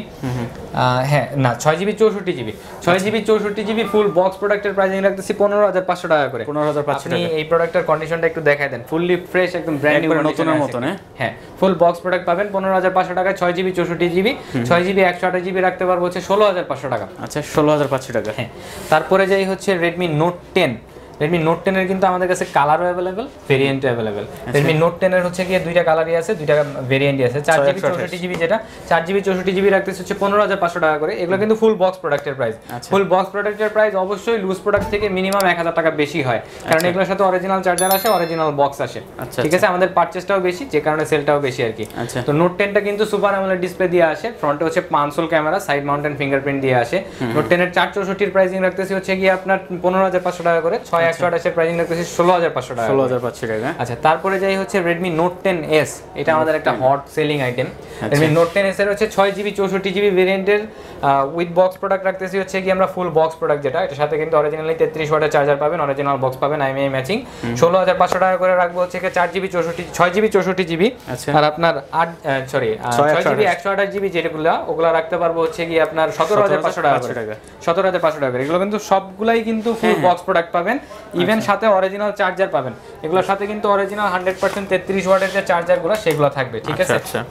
হ্যাঁ না ছয় জিবি চৌষট্টি জিবি ছয় জিবি চৌষট্টি জিবি ফুল বক্স প্রোডাক্টের প্রাইসিং রাখতেছি পনেরো হাজার পাঁচশো টাকা করে। পনেরো হাজার পাঁচশো টাকা। আপনি এই প্রোডাক্টের কন্ডিশনটা একটু দেখাই দেন, ফুললি ফ্রেশ একদম ব্র্যান্ড নিউ নতুনের মতো না? হ্যাঁ, ফুল বক্স প্রোডাক্ট পাবেন পনেরো হাজার পাঁচশো টাকা, ছয় জিবি চৌষট্টি জিবি ছয় জিবি একশো আঠাশ জিবি রাখতে পারবো হচ্ছে ষোলো হাজার পাঁচশো টাকা। আচ্ছা, ষোলো হাজার পাঁচশো টাকা। হ্যাঁ, তারপরে যাই হচ্ছে Redmi Note ten, Redmi Note ten এর কিন্তু আমাদের কাছে কালারও অ্যাভেলেবেল, ভেরিয়েন্টও অ্যাভেলেবেল। Redmi Note টেন এর হচ্ছে গিয়ে দুইটা কালারই আছে, দুইটা ভেরিয়েন্টই আছে। চার জিবি চৌষট্টি জিবি যেটা চার জিবি চৌষট্টি জিবি রাখতেছে হচ্ছে পনেরো হাজার পাঁচশো টাকা করে। এগুলো কিন্তু ফুল বক্স প্রোডাক্টের প্রাইস। ফুল বক্স প্রোডাক্টের প্রাইস অবশ্যই লুজ প্রোডাক্ট থেকে মিনিমাম এক হাজার টাকা বেশি হয়, কারণ এগুলোর সাথে অরিজিনাল চার্জার আসে, অরিজিনাল বক্স আসে, ঠিক আছে। আমাদের পারচেজটাও বেশি, যে কারণে সেলটাও বেশি আর কি। তো নোট টেনটা কিন্তু সুপার অ্যামোলেড ডিসপ্লে দিয়ে আসে, ফ্রন্টে হচ্ছে পাঁচশো ক্যামেরা, সাইড মাউন্টেন ফিঙ্গারপ্রিন্ট দিয়ে আসে। নোট টেন এর চার চৌষট্টির প্রাইসিং রাখতেছি হচ্ছে গিয়ে আপনার পনেরো হাজার পাঁচশো টাকা করে, ছয় একশো আঠাশের প্রাইসিং রাখতেছি ষোলো হাজার পাঁচশো টাকা, ষোলো হাজার পাঁচশো টাকা। আচ্ছা, তারপরে যাই হচ্ছে Redmi Note টেন এস, এটা আমাদের একটা hot selling item. Redmi Note ten S এর হচ্ছে ছয় জিবি চৌষট্টি জিবি ভেরিয়েন্টের উইথ বক্স প্রোডাক্ট রাখতেছি হচ্ছে কি আমরা ফুল বক্স প্রোডাক্ট যেটা, এটার সাথে কিন্তু অরিজিনালি তেত্রিশ ওয়াটের চার্জার পাবেন, অরিজিনাল বক্স পাবেন, আইএমআই ম্যাচিং। ষোলো হাজার পাঁচশো টাকা করে রাখবো হচ্ছে কি চার জিবি চৌষট্টি ছয় জিবি চৌষট্টি জিবি, আর আপনার আট সরি ছয় জিবি একশো আঠাশ জিবি যেগুলো ওগুলো রাখতে পারবো হচ্ছে কি আপনার সতেরো হাজার পাঁচশো টাকা করে, সতেরো হাজার পাঁচশো টাকা করে। এগুলো কিন্তু সবগুলাই কিন্তু ফুল বক্স প্রোডাক্ট পাবেন, ইভেন সাথে অরিজিনাল চার্জার পাবেন। এগুলোর সাথে কিন্তু অরিজিনাল হান্ড্রেড পার্সেন্ট তেত্রিশ ওয়াটের যে চার্জারগুলো সেগুলো থাকবে, ঠিক আছে। আচ্ছা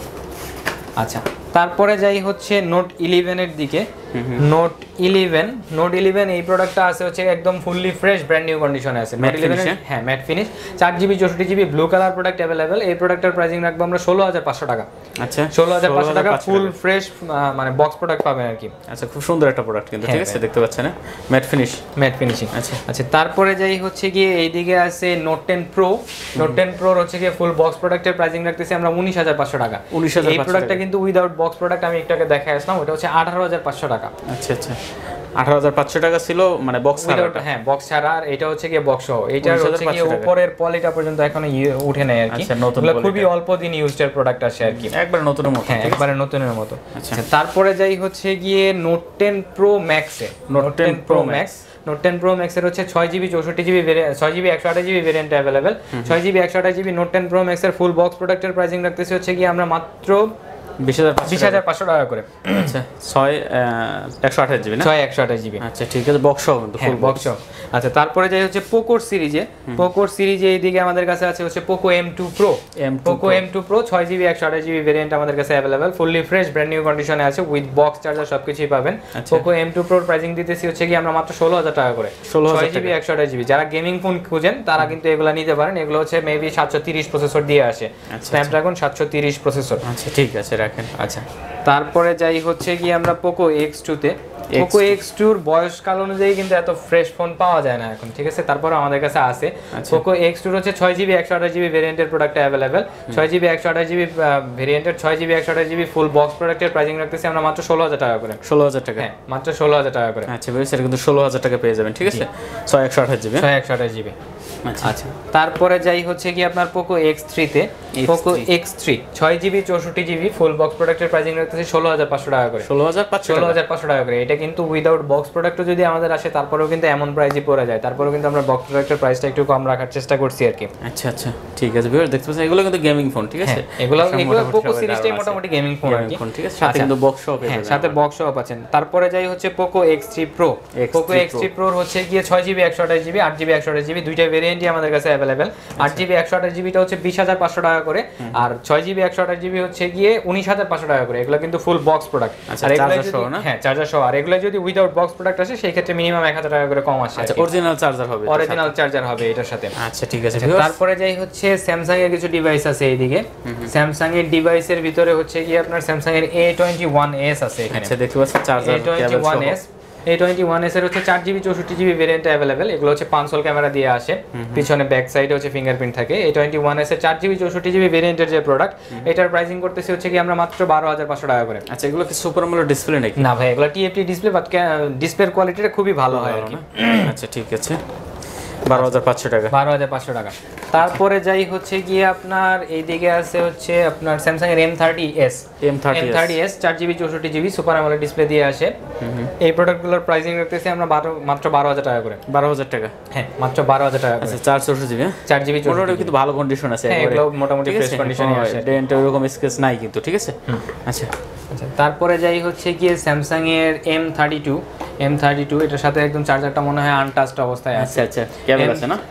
আচ্ছা, তারপরে যাই হচ্ছে নোট ইলেভেন এর দিকে। নোট ইলেভেন নোট ইলেভেন এই প্রোডাক্টটা আছে হচ্ছে একদম ফুললি ফ্রেশ ব্র্যান্ড নিউ কন্ডিশনে আছে। নোট ইলেভেন হ্যাঁ ম্যাট ফিনিশ, চার জিবি চৌষট্টি GB blue colour product available. এই প্রোডাক্টের প্রাইসিং রাখবো আমরা ষোলো হাজার পাঁচশো টাকা। আচ্ছা, ষোলো হাজার পাঁচশো টাকা ফুল ফ্রেশ মানে বক্স প্রোডাক্ট পাবেন আর কি। আচ্ছা, খুব সুন্দর একটা প্রোডাক্ট কিন্তু, ঠিক আছে, দেখতে পাচ্ছেন না, ম্যাট ফিনিশ, ম্যাট ফিনিশিং। আচ্ছা আচ্ছা, তারপরে যাই হচ্ছে গিয়ে এইদিকে আছে note ten pro. Note ten প্রোর হচ্ছে গিয়ে ফুল বক্স প্রোডাক্টের প্রাইসিং রাখতেছি আমরা উনিশ হাজার পাঁচশো টাকা। উনিশ হাজার। এই প্রোডাক্টটা কিন্তু উইদাউট বক্স প্রোডাক্ট আমি একটাকে দেখাই আসলাম, ওটা হচ্ছে আঠারো হাজার পাঁচশো টাকা। আচ্ছা আচ্ছা, আঠারো হাজার পাঁচশো টাকা ছিল মানে বক্স ছাড়া। হ্যাঁ, বক্স ছাড়া, আর এটা হচ্ছে গিয়ে বক্স সহ। এইটার হচ্ছে গিয়ে উপরের পলিটা পর্যন্ত এখনো উঠে নাই আর কি, খুবই অল্প দিন ইউজড প্রোডাক্ট আসে আর কি, একবার নতুনের মতো। হ্যাঁ, একবারে নতুনের মতো। আচ্ছা, তারপরে যাই হচ্ছে গিয়ে নোট টেন প্রো ম্যাক্সে। Note ten pro max note ten pro max এর হচ্ছে ছয় জিবি চৌষট্টি জিবি ছয় জিবি একশো আঠাশ জিবি ভেরিয়েন্ট অ্যাভেলেবেল। ছয় জিবি একশো আঠাশ GB note ten pro max এর ফুল বক্স প্রোডাক্টের প্রাইসিং রাখতেছি হচ্ছে গিয়ে আমরা মাত্র বিশ হাজার পাঁচশো টাকা করে। আচ্ছা, ছয় একশো আঠাশ জিবি না, ছয় একশো আঠাশ জিবি। আচ্ছা, ঠিক আছে, বক্স সহ কিন্তু ফুল বক্স সহ। আচ্ছা, তারপরে যাই হচ্ছে পোকোর সিরিজে। পোকোর সিরিজে এইদিকে আমাদের কাছে আছে হচ্ছে Poco M two pro. Poco M two pro ছয় জিবি একশো আঠাশ জিবি ভেরিয়েন্ট আমাদের কাছে available, fully fresh brand new কন্ডিশনে আছে, উইথ বক্স চার্জার সবকিছুই পাবেন। পোকো এম টু প্রোর প্রাইসিং দিতেছি হচ্ছে কি আমরা মাত্র ষোলো হাজার টাকা করে। ছয় জিবি একশো আঠাশ জিবি যারা গেমিং ফোন খুঁজেন তারা কিন্তু এগুলো নিতে পারেন। এগুলো হচ্ছে মেবি সাতশো তিরিশ প্রসেসর দিয়ে আসে, স্ন্যাপড্রাগন সাতশো তিরিশ প্রসেসর। আচ্ছা, ঠিক আছে, রাখেন। আচ্ছা, তারপরে যাই হচ্ছে কি আমরা পোকো এক্স টু তে। পোকো এক্স টু এর বয়সকাল অনুযায়ী কিন্তু এত ফ্রেশ ফোন পাওয়া যায় না এখন, ঠিক আছে, তারপরে আমাদের কাছে আছে। পোকো এক্স টু হচ্ছে ছয় জিবি একশো আঠাশ জিবি ভেরিয়েন্টের প্রোডাক্ট অ্যাভেলেবেল। ছয় জিবি একশো আঠাশ জিবি ভেরিয়েন্টের ছয় জিবি একশো আঠাশ জিবি ফুল বক্স প্রোডাক্টের প্রাইসিং রাখতেছি আমরা মাত্র ষোলো হাজার টাকা করে। ষোলো হাজার টাকা, হ্যাঁ, মাত্র ষোলো হাজার টাকা করে। আচ্ছা, বেশ, এটা কিন্তু ষোলো হাজার টাকা পেয়ে যাবেন, ঠিক আছে, ছয় একশো আঠাশ জিবি ছয় একশো আঠাশ জিবি। আচ্ছা, তারপরে যাই হচ্ছে কি আপনার পোকো এক্স থ্রি তে। পোকো এক্স থ্রি ছয় জিবি চৌষট্টি জিবি ফুল বক্স প্রোডাক্টের প্রাইসিং রাখতেছি ষোলো হাজার পাঁচশো টাকা করে। ষোলো হাজার পাঁচশো ষোলো হাজার পাঁচশো টাকা করে। এটা কিন্তু উইদাউট বক্স প্রোডাক্টও যদি আমাদের আসে তারপরেও কিন্তু এমন প্রাইসই পড়ে যায়, তারপরেও কিন্তু আমরা বক্স প্রোডাক্টের প্রাইসটা একটু কম রাখার চেষ্টা করছি আর কি। আচ্ছা আচ্ছা, ঠিক আছে, ভিউয়ার দেখতে পাচ্ছেন এগুলো কিন্তু গেমিং ফোন, ঠিক আছে, এগুলো এগুলো পোকো সিরিজটাই মোটামুটি গেমিং ফোন আর কি, ঠিক আছে, সাথে কিন্তু বক্স সহ পেয়ে যাবেন। সাথে বক্স সহ পাচ্ছেন। তারপরে যাই হচ্ছে Poco X three pro. Poco X three প্রোর হচ্ছে গিয়ে ছয় জিবি একশো আঠাশ জিবি আট জিবি একশো আঠাশ জিবি দুইটা ভেরিয়েন্টই আমাদের কাছে অ্যাভেলেবেল। আট জিবি একশো আঠাশ জিবিটা হচ্ছে বিশ হাজার পাঁচশো টাকা করে, আর ছয় জিবি একশো আঠাশ জিবি হচ্ছে গিয়ে উনিশ হাজার পাঁচশো টাকা করে। এগুলো কিন্তু ফুল বক্স প্রোডাক্ট, আর এগুলো যদি হ্যাঁ চার্জার সহ, আর এগুলো যদি উইদাউট বক্স প্রোডাক্ট আসে সেই ক্ষেত্রে মিনিমাম এক হাজার টাকা করে কম আসে। আচ্ছা, অরিজিনাল চার্জার হবে, অরিজিনাল চার্জার হবে এটার সাথে। আচ্ছা, ঠিক আছে। তারপরে যাই হচ্ছে স্যামসাং এর কিছু ডিভাইস আছে এইদিকে। স্যামসাং এর ডিভাইসের ভিতরে হচ্ছে গিয়ে আপনার স্যামসাং এর এ টোয়েন্টি ওয়ান এস আছে এখানে। আচ্ছা, দেখতে পাচ্ছেন charger A twenty one S. A twenty one S এর হচ্ছে চার জিবি চৌষট্টি জিবি ভেরিয়েন্ট অ্যাভেলেবেল। এগুলো হচ্ছে পাঁচশো ক্যামেরা দিয়ে আসে, পিছনে ব্যাক সাইডে হচ্ছে ফিঙ্গারপ্রিন্ট থাকে। এ টোয়েন্টি ওয়ান এস এর চার জিবি চৌষট্টি জিবি ভেরিয়েন্টের যে প্রোডাক্ট, এটার প্রাইসিং করতেছি হচ্ছে কি আমরা মাত্র বারো হাজার পাঁচশো টাকা করে। আচ্ছা, এগুলো কি সুপার আমোলেড ডিসপ্লে নাকি? না ভাই, এগুলো টিএফটি ডিসপ্লে, বাট ডিসপ্লের কোয়ালিটিটা খুবই ভালো হয় আর কি। আচ্ছা, ঠিক আছে, বারো হাজার পাঁচশো টাকা। বারো হাজার পাঁচশো টাকা। তারপরে যাই হচ্ছে গিয়ে আপনার এইদিকে আছে হচ্ছে আপনার স্যামসাং এর M thirty S. M thirty S চার জিবি চৌষট্টি জিবি সুপার আমোলেড ডিসপ্লে দিয়ে আসে। এই প্রোডাক্টগুলোর প্রাইসিং রাখতেছি আমরা বারো মাত্র বারো হাজার টাকা করে। বারো হাজার টাকা, হ্যাঁ, মাত্র বারো হাজার টাকা। আচ্ছা, চার চৌষট্টি জিবি চার জিবি মোটামুটি কিন্তু ভালো কন্ডিশন আছে, এগুলো মোটামুটি ফ্রেশ কন্ডিশনে আসে, ডেন্ট এরকম স্কেচ নাই কিন্তু, ঠিক আছে। আচ্ছা আচ্ছা, তারপরে যাই হচ্ছে গিয়ে স্যামসাং এর M thirty two. M thirty two এটার সাথে একদম চার্জারটা মনে হয় আনটাচড অবস্থায় আছে। আচ্ছা আচ্ছা, কেবল আছে না? হ্যাঁ,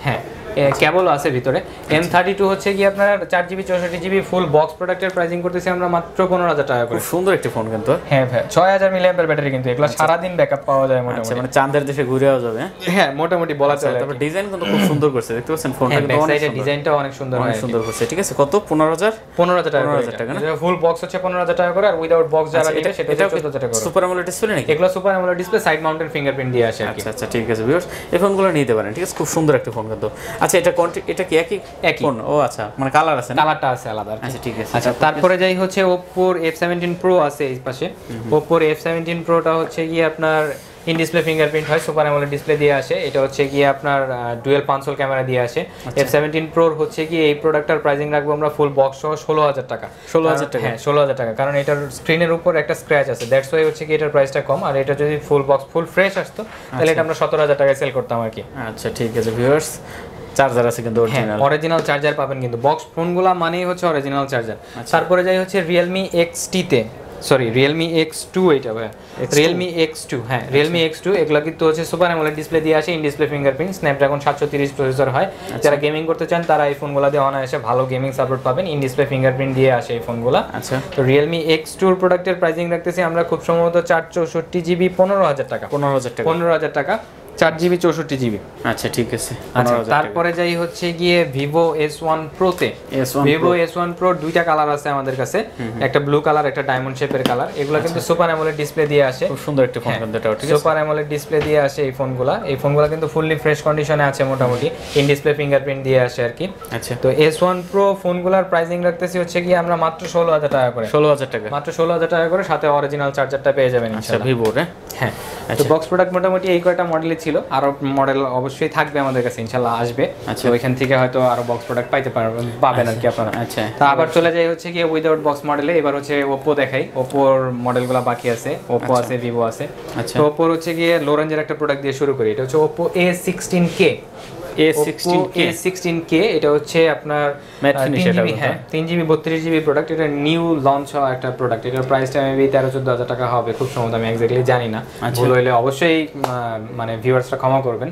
কেবল আছে ভিতরে। এম থার্টি টু হচ্ছে কি আপনার চার জিবি চৌষট্টি জিবি ফুল বক্স প্রোডাক্টের প্রাইসিং করতেছি আমরা মাত্র পনেরো হাজার টাকা করে। খুব সুন্দর একটি ফোন কিন্তু। হ্যাঁ ভাই, ছয় হাজার মিলিঅ্যাম্পিয়ার ব্যাটারি কিন্তু, এগুলো সারাদিন ব্যাকআপ পাওয়া যায় মোটামুটি। মানে চাঁদের দেশে ঘুরেও যাবে। হ্যাঁ মোটামুটি বলা চলে। তারপর ডিজাইন কিন্তু খুব সুন্দর করছে, দেখতে পাচ্ছেন ফোনটা কিন্তু অনেক সুন্দর, ডিজাইনটা অনেক সুন্দর, অনেক সুন্দর করছে। ঠিক আছে, কত? পনেরো হাজার পনেরো হাজার টাকা, পনেরো হাজার টাকা না? ফুল বক্স হচ্ছে পনেরো হাজার টাকা করে, আর উইদাউট বক্স যারা নিবে সেটা হচ্ছে চৌদ্দ হাজার টাকা করে। সুপার অ্যামোলেড ডিসপ্লে নাকি? এগুলো super AMOLED display, side mounted fingerprint দিয়ে আসে। আচ্ছা আচ্ছা ঠিক আছে ভিউয়ার্স, এই ফোনগুলো নিতে পারেন। ঠিক আছে, খুব সুন্দর একটা ফোন কিন্তু। আচ্ছা এটা এটা কি একই একই ফোন? ও আচ্ছা, মানে কালার আছে, কালারটা আছে আলাদা। আচ্ছা ঠিক আছে। আচ্ছা তারপরে যাই হচ্ছে Oppo এফ সেভেন্টিন Pro আছে এই পাশে। Oppo এফ সেভেন্টিন Proটা হচ্ছে কি আপনার ইন ডিসপ্লে ফিঙ্গারপ্রিন্ট হয়, সুপার অ্যামোলেড ডিসপ্লে দিয়ে আসে। এটা হচ্ছে কি আপনার ডুয়েল পাঁচশো ক্যামেরা দিয়ে আসে। এফ সেভেন্টিন Pro হচ্ছে কি এই প্রোডাক্টটার প্রাইসিং রাখবো আমরা ফুল বক্স সহ ষোলো হাজার টাকা। ষোলো হাজার টাকা? হ্যাঁ ষোলো হাজার টাকা, কারণ এটার স্ক্রিনের উপর একটা স্ক্র্যাচ আছে, দ্যাটস ওয়াই হচ্ছে কি এটার প্রাইসটা কম। আর এটা যদি ফুল বক্স ফুল ফ্রেশ আসতো তাহলে এটা আমরা সতেরো হাজার টাকায় সেল করতাম আর কি। আচ্ছা ঠিক আছে ভিউয়ার্স, চার্জার আছে কিন্তু অরিজিনাল, অরিজিনাল চার্জার পাবেন কিন্তু। বক্স ফোনগুলা মানেই হচ্ছে অরিজিনাল চার্জার। তারপরে যাই হচ্ছে Realme এক্স টি তে, সরি Realme এক্স টু, এটা ভাই Realme এক্স টু। হ্যাঁ Realme এক্স টু, এগুলো কিন্তু হচ্ছে সুপার অ্যামোলেড ডিসপ্লে দিয়ে আসে, ইন ডিসপ্লে ফিঙ্গারপ্রিন্ট, স্ন্যাপড্রাগন সাতশো তিরিশ প্রসেসর হয়। যারা গেমিং করতে চান তারা এই ফোনগুলো দিয়ে অনায়াসে ভালো গেমিং সাপোর্ট পাবেন, ইন ডিসপ্লে ফিঙ্গারপ্রিন্ট দিয়ে আসে এই ফোনগুলো। আচ্ছা তো Realme এক্স টু প্রোডাক্টের প্রাইসিং রাখতেছি আমরা খুব সম্ভবত চার চৌষট্টি জিবি পনেরো হাজার টাকা। পনেরো হাজার টাকা পনেরো হাজার টাকা চার জিবি চৌষট্টি জিবি। আচ্ছা ঠিক আছে। আচ্ছা তারপরে যাই হচ্ছে গিয়ে Vivo এস ওয়ান Pro তে। Vivo এস ওয়ান Pro দুইটা কালার আছে আমাদের কাছে, একটা ব্লু কালার, একটা ডায়মন্ড শেপের কালার। এগুলো কিন্তু সুপার অ্যামোলেড ডিসপ্লে দিয়ে আসে, খুব সুন্দর একটা ফোন কিন্তু এটা। ঠিক আছে, সুপার অ্যামোলেড ডিসপ্লে দিয়ে আসে এই ফোনগুলো। এই ফোনগুলো কিন্তু ফুললি ফ্রেশ কন্ডিশনে আছে মোটামুটি, ইন ডিসপ্লে ফিঙ্গারপ্রিন্ট দিয়ে আসে আর কি। আচ্ছা তো এস ওয়ান Pro ফোনগুলোর প্রাইসিং রাখতেছি হচ্ছে কি আমরা মাত্র ষোলো হাজার টাকা করে। ষোলো হাজার টাকা মাত্র ষোলো হাজার টাকা করে, সাথে অরিজিনাল চার্জারটা পেয়ে যাবেন ইনশাআল্লাহ। ভিভো রে? হ্যাঁ। তো বক্স প্রোডাক্ট মোটামুটি এই কয়টা মডেলে ছিল, আরো মডেল অবশ্যই থাকবে আমাদের কাছে ইনশাআল্লাহ, আসবে। আচ্ছা ওইখান থেকে হয়তো আরো বক্স প্রোডাক্ট পাইতে পারবেন, পাবেন আর কি আপনারা। আচ্ছা তা আবার চলে যাই হচ্ছে কি উইদাউট বক্স মডেলে। এবার হচ্ছে Oppo দেখাই, Oppo এর মডেলগুলো বাকি আছে, Oppo আছে, Vivo আছে। আচ্ছা তো Oppo হচ্ছে গিয়ে লো রেঞ্জের একটা প্রোডাক্ট দিয়ে শুরু করি। এটা হচ্ছে Oppo A sixteen K. A sixteen K এটা হচ্ছে আপনার তিন জিবি, হ্যাঁ তিন জিবি বত্রিশ জিবি প্রোডাক্ট। এটা নিউ লঞ্চ হওয়া একটা প্রোডাক্ট। এটার প্রাইসটা মেবি তেরো চোদ্দ হাজার টাকা হবে খুব সম্ভবত, আমি এক্স্যাক্টলি জানি না, ভুল হইলে অবশ্যই মানে ভিউয়ার্সরা ক্ষমা করবেন।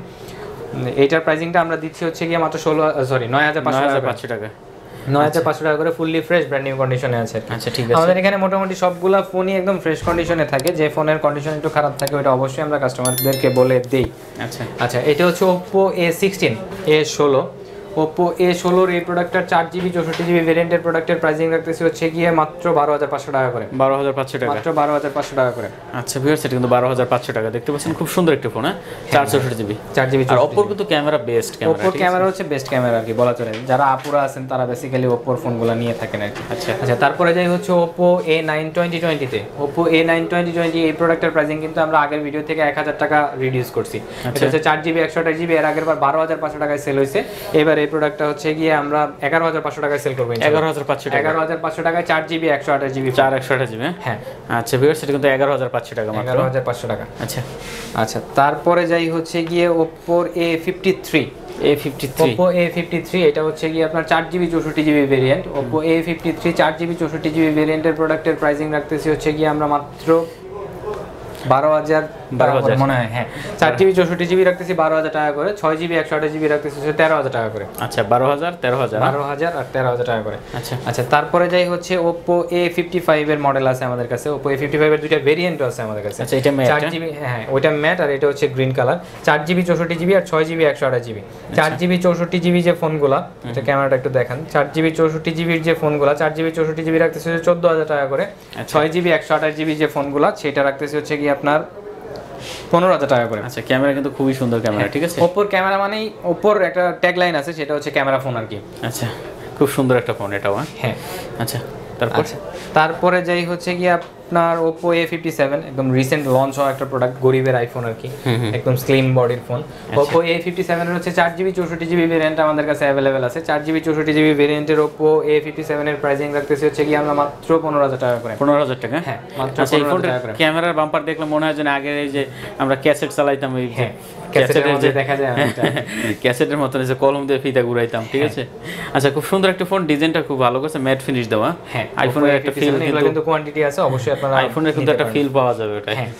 এইটার প্রাইসিংটা আমরা দিচ্ছি হচ্ছে গিয়ে মাত্র ষোলো সরি নয় হাজার পাঁচশো টাকা। নয় হাজার পাঁচশো টাকা করে ফুললি ফ্রেশ ব্র্যান্ড নিউ কন্ডিশনে আছে। আচ্ছা ঠিক আছে, আমাদের এখানে মোটামুটি সবগুলা ফোনই একদম ফ্রেশ কন্ডিশনে থাকে। যে ফোনের কন্ডিশন একটু খারাপ থাকে ওটা অবশ্যই আমরা কাস্টমারদেরকে বলে দেই। আচ্ছা আচ্ছা এটা হচ্ছে Oppo এ সিক্সটিন এ ষোলো। Oppo এ ষোলোর এই প্রোডাক্টটার চার জিবি চৌষট্টি জিবি ভেরিয়েন্টের প্রোডাক্টের প্রাইসিং রাখতেছি হচ্ছে গিয়ে মাত্র বারো হাজার পাঁচশো টাকা করে। বারো হাজার পাঁচশো টাকা মাত্র বারো হাজার পাঁচশো টাকা করে। আচ্ছা ভিউয়ার্স, এটা কিন্তু বারো হাজার পাঁচশো টাকা। দেখতে পাচ্ছেন খুব সুন্দর একটা ফোন, হ্যাঁ চার চৌষট্টি জিবি চার জিবি। আর Oppo কিন্তু camera best camera, Oppo camera হচ্ছে বেস্ট ক্যামেরা আর কি বলা চলে। যারা আপুরা আছেন তারা বেসিক্যালি Oppo এর ফোনগুলো নিয়ে থাকেন আর কি। আচ্ছা আচ্ছা তারপরে যাই হচ্ছে Oppo A nine twenty twenty তে। Oppo A nine twenty twenty এই প্রোডাক্টের প্রাইসিং কিন্তু আমরা আগের ভিডিও থেকে এক হাজার টাকা রিডিউস করছি। এটা হচ্ছে চার জিবি একশো আঠাশ জিবি, এর আগের বার বারো হাজার পাঁচশো টাকায় সেল হয়েছে। এবার এই প্রোডাক্টটা হচ্ছে গিয়ে আমরা এগারো হাজার পাঁচশো টাকায় সেল করবো। এগারো হাজার পাঁচশো টাকা এগারো হাজার পাঁচশো টাকায় চার জিবি একশো আঠাশ জিবি চার একশো আঠাশ জিবি হ্যাঁ। আচ্ছা ভিউয়ার্স, এটা কিন্তু এগারো হাজার পাঁচশো টাকা মাত্র। এগারো হাজার পাঁচশো টাকা। আচ্ছা আচ্ছা তারপরে যাই হচ্ছে গিয়ে Oppo A fifty three. A fifty three Oppo A fifty three এটা হচ্ছে গিয়ে আপনার চার জিবি চৌষট্টি GB variant. Oppo A fifty three চার জিবি চৌষট্টি জিবি ভেরিয়েন্টের প্রোডাক্টের প্রাইসিং রাখতেছি হচ্ছে গিয়ে আমরা মাত্র বারো হাজার বারো হাজার মনে হয়, হ্যাঁ চার জিবি চৌষট্টি জিবি রাখতেছি বারো হাজার টাকা করে। ছয় জিবি একশো আঠাশ জিবি রাখতেছি তেরো হাজার টাকা করে। আচ্ছা বারো হাজার তেরো হাজার বারো হাজার আর তেরো হাজার টাকা করে। আচ্ছা আচ্ছা তারপরে যাই হচ্ছে Oppo এ ফিফটি ফাইভ এর মডেল আছে আমাদের কাছে। Oppo এ ফিফটি ফাইভ এর দুইটা ভেরিয়েন্ট আছে আমাদের কাছে। আচ্ছা এটা ম্যাট, চার জিবি, হ্যাঁ ওইটা ম্যাট আর এটা হচ্ছে গ্রিন কালার। চার জিবি চৌষট্টি জিবি আর ছয় জিবি একশো আঠাশ জিবি। চার জিবি চৌষট্টি জিবি যে ফোনগুলা, এটা ক্যামেরাটা একটু দেখান। চার জিবি চৌষট্টি জিবির যে ফোনগুলা, চার জিবি চৌষট্টি জিবি রাখতেছে চোদ্দ হাজার টাকা করে। ছয় জিবি একশো আঠাশ জিবি যে ফোনগুলা সেটা রাখতেছে হচ্ছে কি আপনার পনেরো হাজার টাকা করে। আচ্ছা ক্যামেরা কিন্তু খুবই সুন্দর ক্যামেরা, ঠিক আছে। Oppo ক্যামেরা মানেই Oppo একটা ট্যাগলাইন আছে, সেটা হচ্ছে ক্যামেরা ফোন আর কি। আচ্ছা খুব সুন্দর একটা ফোন এটাও, হ্যাঁ। আচ্ছা তারপর তারপরে যাই হচ্ছে কি আপনার Oppo এ ফিফটি সেভেন, একদম রিসেন্ট লঞ্চ হওয়া একটা প্রোডাক্ট, গরিবের আইফোন আর কি, একদম স্লিম বডির phone. Oppo A fifty seven এর হচ্ছে চার জিবি চৌষট্টি জিবি ভেরিয়েন্ট আমাদের কাছে অ্যাভেলেবেল আছে। চার জিবি চৌষট্টি জিবি ভেরিয়েন্টের Oppo এ ফিফটি সেভেন এর প্রাইসিং রাখতেছি হচ্ছে কি আমরা মাত্র পনেরো হাজার টাকা করে। পনেরো হাজার টাকা, হ্যাঁ মাত্র আচ্ছা। এই ফোনটার ক্যামেরার বাম্পার দেখলে মনে হয় যে আগে এই যে আমরা ক্যাসেট চালাইতাম, ওই ক্যাসেটের যে দেখা যায় ক্যাসেটের মতন যে কলম দিয়ে ফিতা ঘুরাইতাম, ঠিক আছে। আচ্ছা খুব সুন্দর একটা ফোন, ডিজাইনটা খুব ভালো করছে, ম্যাট ফিনিশ দেওয়া। হ্যাঁ আইফোনের একটা ফিল কিন্তু কোয়ান্টিটি আছে, অবশ্যই আপনারা আইফোনের কিন্তু একটা ফিল পাওয়া যাবে ওটাই। হ্যাঁ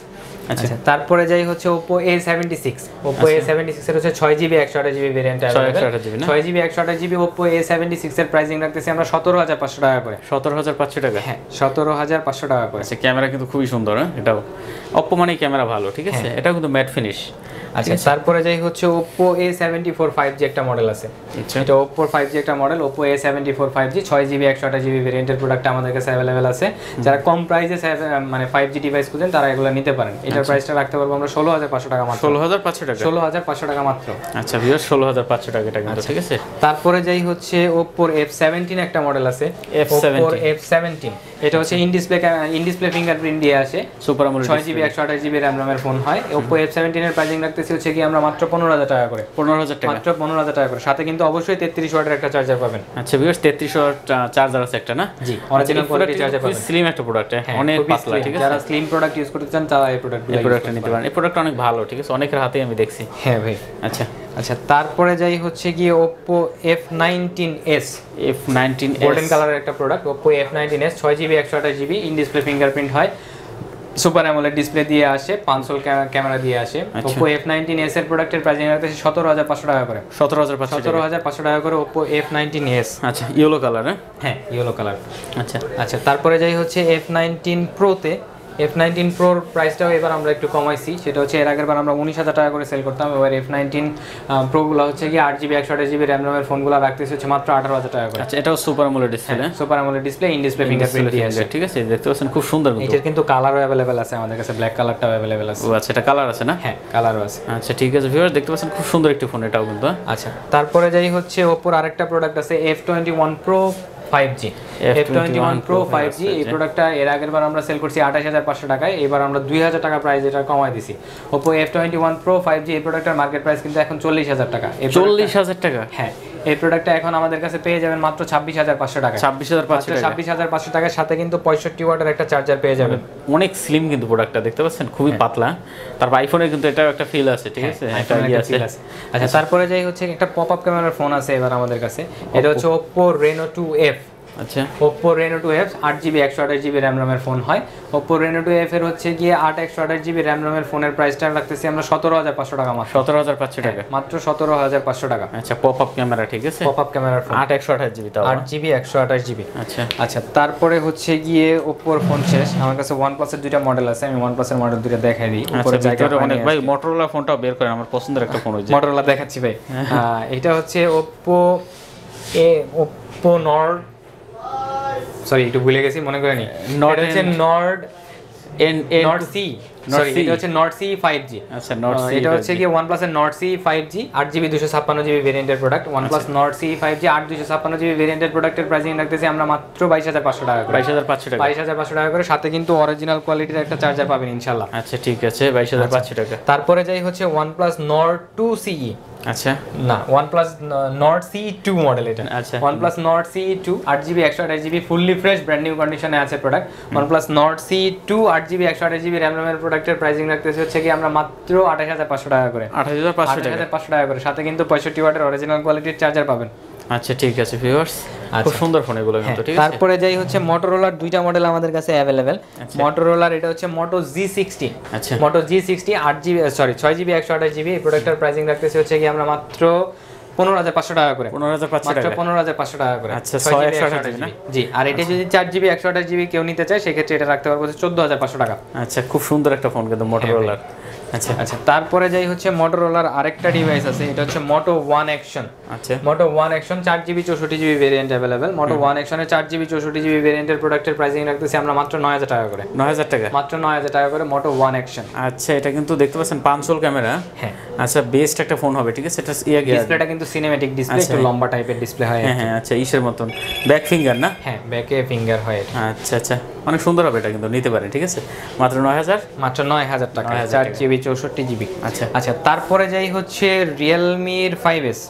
আচ্ছা তারপরে যাই হচ্ছে Oppo A seventy-six Oppo A seventy-six এর হচ্ছে ছয় জিবি একশো আঠাশ জিবি ভেরিয়েন্ট अवेलेबल ছয় জিবি একশো আঠাশ জিবি Oppo A seventy-six এর প্রাইসিং রাখতেছি আমরা সতেরো হাজার পাঁচশো টাকা করে সতেরো হাজার পাঁচশো টাকা হ্যাঁ সতেরো হাজার পাঁচশো টাকা করে আচ্ছা ক্যামেরা কিন্তু খুবই সুন্দর হ্যাঁ এটাও Oppo মানে ক্যামেরা ভালো ঠিক আছে এটাও কিন্তু ম্যাট ফিনিশ আচ্ছা তারপরে যাই হচ্ছে Oppo A seventy-four five G একটা মডেল আছে এটা Oppo five G একটা model Oppo A seventy-four five G ছয় জিবি একশো আঠাশ জিবি ভেরিয়েন্টের প্রোডাক্ট আমাদের কাছে अवेलेबल আছে যারা কম প্রাইসে মানে ফাইভ জি ডিভাইস খুঁজেন তারা এগুলো নিতে পারেন এটার প্রাইসটা রাখতে পারবো আমরা ষোলো হাজার পাঁচশো টাকা মাত্র ষোলো হাজার পাঁচশো টাকা ষোলো হাজার পাঁচশো টাকা মাত্র আচ্ছা ভিউয়ার ষোলো হাজার পাঁচশো টাকা এটা কিন্তু ঠিক আছে তারপরে যাই হচ্ছে Oppo F seventeen একটা মডেল আছে Oppo F seventeen এটা হচ্ছে in display in display fingerprint দিয়ে আসে সুপার আমোলেড ছয় জিবি একশো আঠাশ জিবি RAM এর ফোন হয় Oppo F seventeen এর প্রাইসিং রাখতেছি হচ্ছে কি আমরা মাত্র পনেরো হাজার টাকা করে পনেরো হাজার টাকা মাত্র পনেরো হাজার টাকা করে সাথে কিন্তু অবশ্যই তেত্রিশ ওয়াটের একটা চার্জার পাবেন আচ্ছা ভিউয়ার্স তেত্রিশ ওয়াট চার্জার আছে একটা না জি অরিজিনাল কোয়ালিটি চার্জার পাবেন স্লিম একটা প্রোডাক্ট অনেক পাতলা ঠিক আছে যারা স্লিম প্রোডাক্ট ইউজ করতে চান তারা এই প্রোডাক্ট এই প্রোডাক্টটা নিতে পারেন এই প্রোডাক্টটা অনেক ভালো ঠিক আছে অনেকের হাতেই আমি দেখছি হ্যাঁ ভাই আচ্ছা আচ্ছা তারপরে যাই হচ্ছে কি Oppo F nineteen s F nineteen s golden কালারের একটা product Oppo F nineteen s ছয় জিবি একশো আঠাশ জিবি ইন ডিসপ্লে ফিঙ্গারপ্রিন্ট হয় সুপার অ্যামোলেড ডিসপ্লে দিয়ে আসে পাঁচশো ক্যামেরা দিয়ে আসে Oppo F nineteen s এর প্রোডাক্টের প্রাইসিং রাখতেছি সতেরো হাজার পাঁচশো টাকা করে সতেরো হাজার পাঁচশো সতেরো হাজার পাঁচশো টাকা করে Oppo F nineteen s আচ্ছা ইয়েলো কালার হ্যাঁ ইয়েলো কালার আচ্ছা আচ্ছা তারপরে যাই হচ্ছে F nineteen Pro তে F nineteen Pro এর প্রাইসটাও এবার আমরা একটু কমাইছি সেটা হচ্ছে এর আগের বার আমরা উনিশ হাজার টাকা করে সেল করতাম এবার F nineteen Pro গুলো হচ্ছে কি আট জিবি একশো আঠাশ জিবি RAM এর ফোনগুলো রাখতেছি হচ্ছে মাত্র আঠারো হাজার টাকা করে আচ্ছা এটাও super AMOLED display super AMOLED display in display fingerprint দিয়ে আছে ঠিক আছে দেখতে পাচ্ছেন খুব সুন্দর কিন্তু এটার কিন্তু কালারও अवेलेबल আছে আমাদের কাছে ব্ল্যাক কালারটাও अवेलेबल আছে ও আচ্ছা এটা কালার আছে না হ্যাঁ কালারও আছে আচ্ছা ঠিক আছে ভিউয়ার দেখতে পাচ্ছেন খুব সুন্দর একটা ফোন এটাও কিন্তু আচ্ছা তারপরে যাই হচ্ছে Oppo এর আরেকটা প্রোডাক্ট আছে F twenty-one Pro five G F twenty-one Pro five G এই প্রোডাক্টটা এর আগের বার আমরা সেল করছি আঠাশ হাজার পাঁচশো টাকায় এবার আমরা দুই হাজার টাকা প্রাইস এটা কমাই দিছি Oppo F twenty-one Pro five G এই প্রোডাক্টের মার্কেট প্রাইস কিন্তু এখন চল্লিশ হাজার টাকা চল্লিশ হাজার টাকা হ্যাঁ এই প্রোডাক্টটা এখন আমাদের কাছে পেয়ে যাবেন মাত্র ছাব্বিশ হাজার পাঁচশো টাকা ছাব্বিশ হাজার পাঁচশো টাকা ছাব্বিশ হাজার পাঁচশো টাকার সাথে কিন্তু পঁয়ষট্টি ওয়াটের একটা চার্জার পেয়ে যাবেন অনেক স্লিম কিন্তু প্রোডাক্টটা দেখতে পাচ্ছেন খুবই পাতলা তারপর আইফোনের কিন্তু এটাও একটা ফিল আছে ঠিক আছে এটা ইয়ে আছে আচ্ছা তারপরে যাই হচ্ছে একটা পপ আপ ক্যামেরার ফোন আছে এবার আমাদের কাছে এটা হচ্ছে Oppo Reno two F আচ্ছা Oppo Reno two F আট জিবি একশো আঠাশ জিবি RAM এর ফোন হয় Oppo Reno two F এর হচ্ছে গিয়ে আট একশো আঠাশ জিবি RAM এর ফোনের প্রাইসটা রাখতেছি আমরা সতেরো হাজার পাঁচশো টাকা মাত্র সতেরো হাজার পাঁচশো টাকা মাত্র সতেরো হাজার পাঁচশো টাকা আচ্ছা পপ আপ ক্যামেরা ঠিক আছে পপ আপ ক্যামেরার ফোন আট একশো আঠাশ জিবি তাও আট জিবি একশো আঠাশ জিবি আচ্ছা আচ্ছা তারপরে হচ্ছে গিয়ে Oppo এর ফোন শেষ আমার কাছে OnePlus এর দুইটা মডেল আছে আমি OnePlus এর মডেল দুইটা দেখাই দিই উপরে জায়গা অনেক ভাই Motorola ফোনটাও বের করেন আমার পছন্দের একটা ফোন হইছে Motorola দেখাচ্ছি ভাই এটা হচ্ছে Oppo A Oppo Nord sorry একটু ভুলে গেছি মনে করে নি এটা হচ্ছে Nord N Nord C sorry এটা হচ্ছে নর্ড সি ফাইভ জি আচ্ছা নর্ড সি এটা হচ্ছে কি OnePlus এর নর্ড সি ফাইভ জি আট জিবি দুইশো ছাপ্পান্ন জিবি ভেরিয়েন্টের product OnePlus Nord C five G আট দুইশো ছাপ্পান্ন জিবি ভেরিয়েন্টের প্রোডাক্টের প্রাইসিং রাখতেছি আমরা মাত্র বাইশ হাজার পাঁচশো টাকা করে বাইশ হাজার পাঁচশো টাকা বাইশ হাজার পাঁচশো টাকা করে সাথে কিন্তু অরিজিনাল কোয়ালিটির একটা চার্জার পাবেন ইনশাআল্লাহ আচ্ছা ঠিক আছে বাইশ হাজার পাঁচশো টাকা তারপরে যাই হচ্ছে OnePlus Nord two C E আচ্ছা না OnePlus Nord C E two model এটা আচ্ছা OnePlus Nord C E two আট জিবি একশো আঠাশ GB fully fresh brand new কন্ডিশনে আছে product OnePlus Nord C E two আট জিবি একশো আঠাশ জিবি RAM এর প্রোডাক্টের প্রাইসিং রাখতেছে হচ্ছে কি আমরা মাত্র আঠাশ হাজার পাঁচশো টাকা করে আঠাশ হাজার পাঁচশো টাকা আঠাশ হাজার পাঁচশো টাকা করে সাথে কিন্তু পঁয়ষট্টি ওয়াটের অরিজিনাল কোয়ালিটির চার্জার পাবেন আচ্ছা ঠিক আছে ভিউয়ার্স খুব সুন্দর ফোন এগুলো কিন্তু ঠিক আছে তারপরে যাই হচ্ছে Motorola দুইটা মডেল আমাদের কাছে अवेलेबल Motorola এটা হচ্ছে Moto G sixty আচ্ছা Moto G sixty আট জিবি সরি ছয় জিবি একশো আঠাশ জিবি এই প্রোডাক্টের প্রাইসিং রাখতেছে হচ্ছে কি আমরা মাত্র পনেরো হাজার পাঁচশো টাকা করে পনেরো হাজার পাঁচশো টাকা মাত্র পনেরো হাজার পাঁচশো টাকা করে আচ্ছা ছয় একশো আঠাশ জিবি না জি আর এটা যদি চার জিবি একশো আঠাশ জিবি কেউ নিতে চায় সেক্ষেত্রে এটা রাখতে পারবো চোদ্দ হাজার পাঁচশো টাকা আচ্ছা খুব সুন্দর একটা ফোন কিন্তু Motorola আচ্ছা আচ্ছা তারপরে যাই হচ্ছে Motorolaর আরেকটা ডিভাইস আছে এটা হচ্ছে Moto One Action আচ্ছা Moto One Action চার জিবি চৌষট্টি GB variant available Moto One Action এর চার জিবি চৌষট্টি জিবি ভেরিয়েন্টের প্রোডাক্টের প্রাইসিং রাখতেছি আমরা মাত্র নয় হাজার টাকা করে নয় হাজার টাকা মাত্র নয় হাজার টাকা করে Moto One Action আচ্ছা এটা কিন্তু দেখতে পাচ্ছেন পাঁচশোল ক্যামেরা হ্যাঁ আচ্ছা বেস্ট একটা ফোন হবে ঠিক আছে এটা ইয়া ডিসপ্লেটা কিন্তু সিনেম্যাটিক ডিসপ্লে একটু লম্বা টাইপের ডিসপ্লে হয় হ্যাঁ হ্যাঁ আচ্ছা ইসের মতন ব্যাক ফিঙ্গার না হ্যাঁ ব্যাকে ফিঙ্গার হয় আচ্ছা আচ্ছা অনেক সুন্দর হবে এটা কিন্তু নিতে পারেন ঠিক আছে মাত্র নয় হাজার মাত্র নয় হাজার টাকা চার জিবি চৌষট্টি জিবি আচ্ছা আচ্ছা তারপরে যাই হচ্ছে Realme এর five S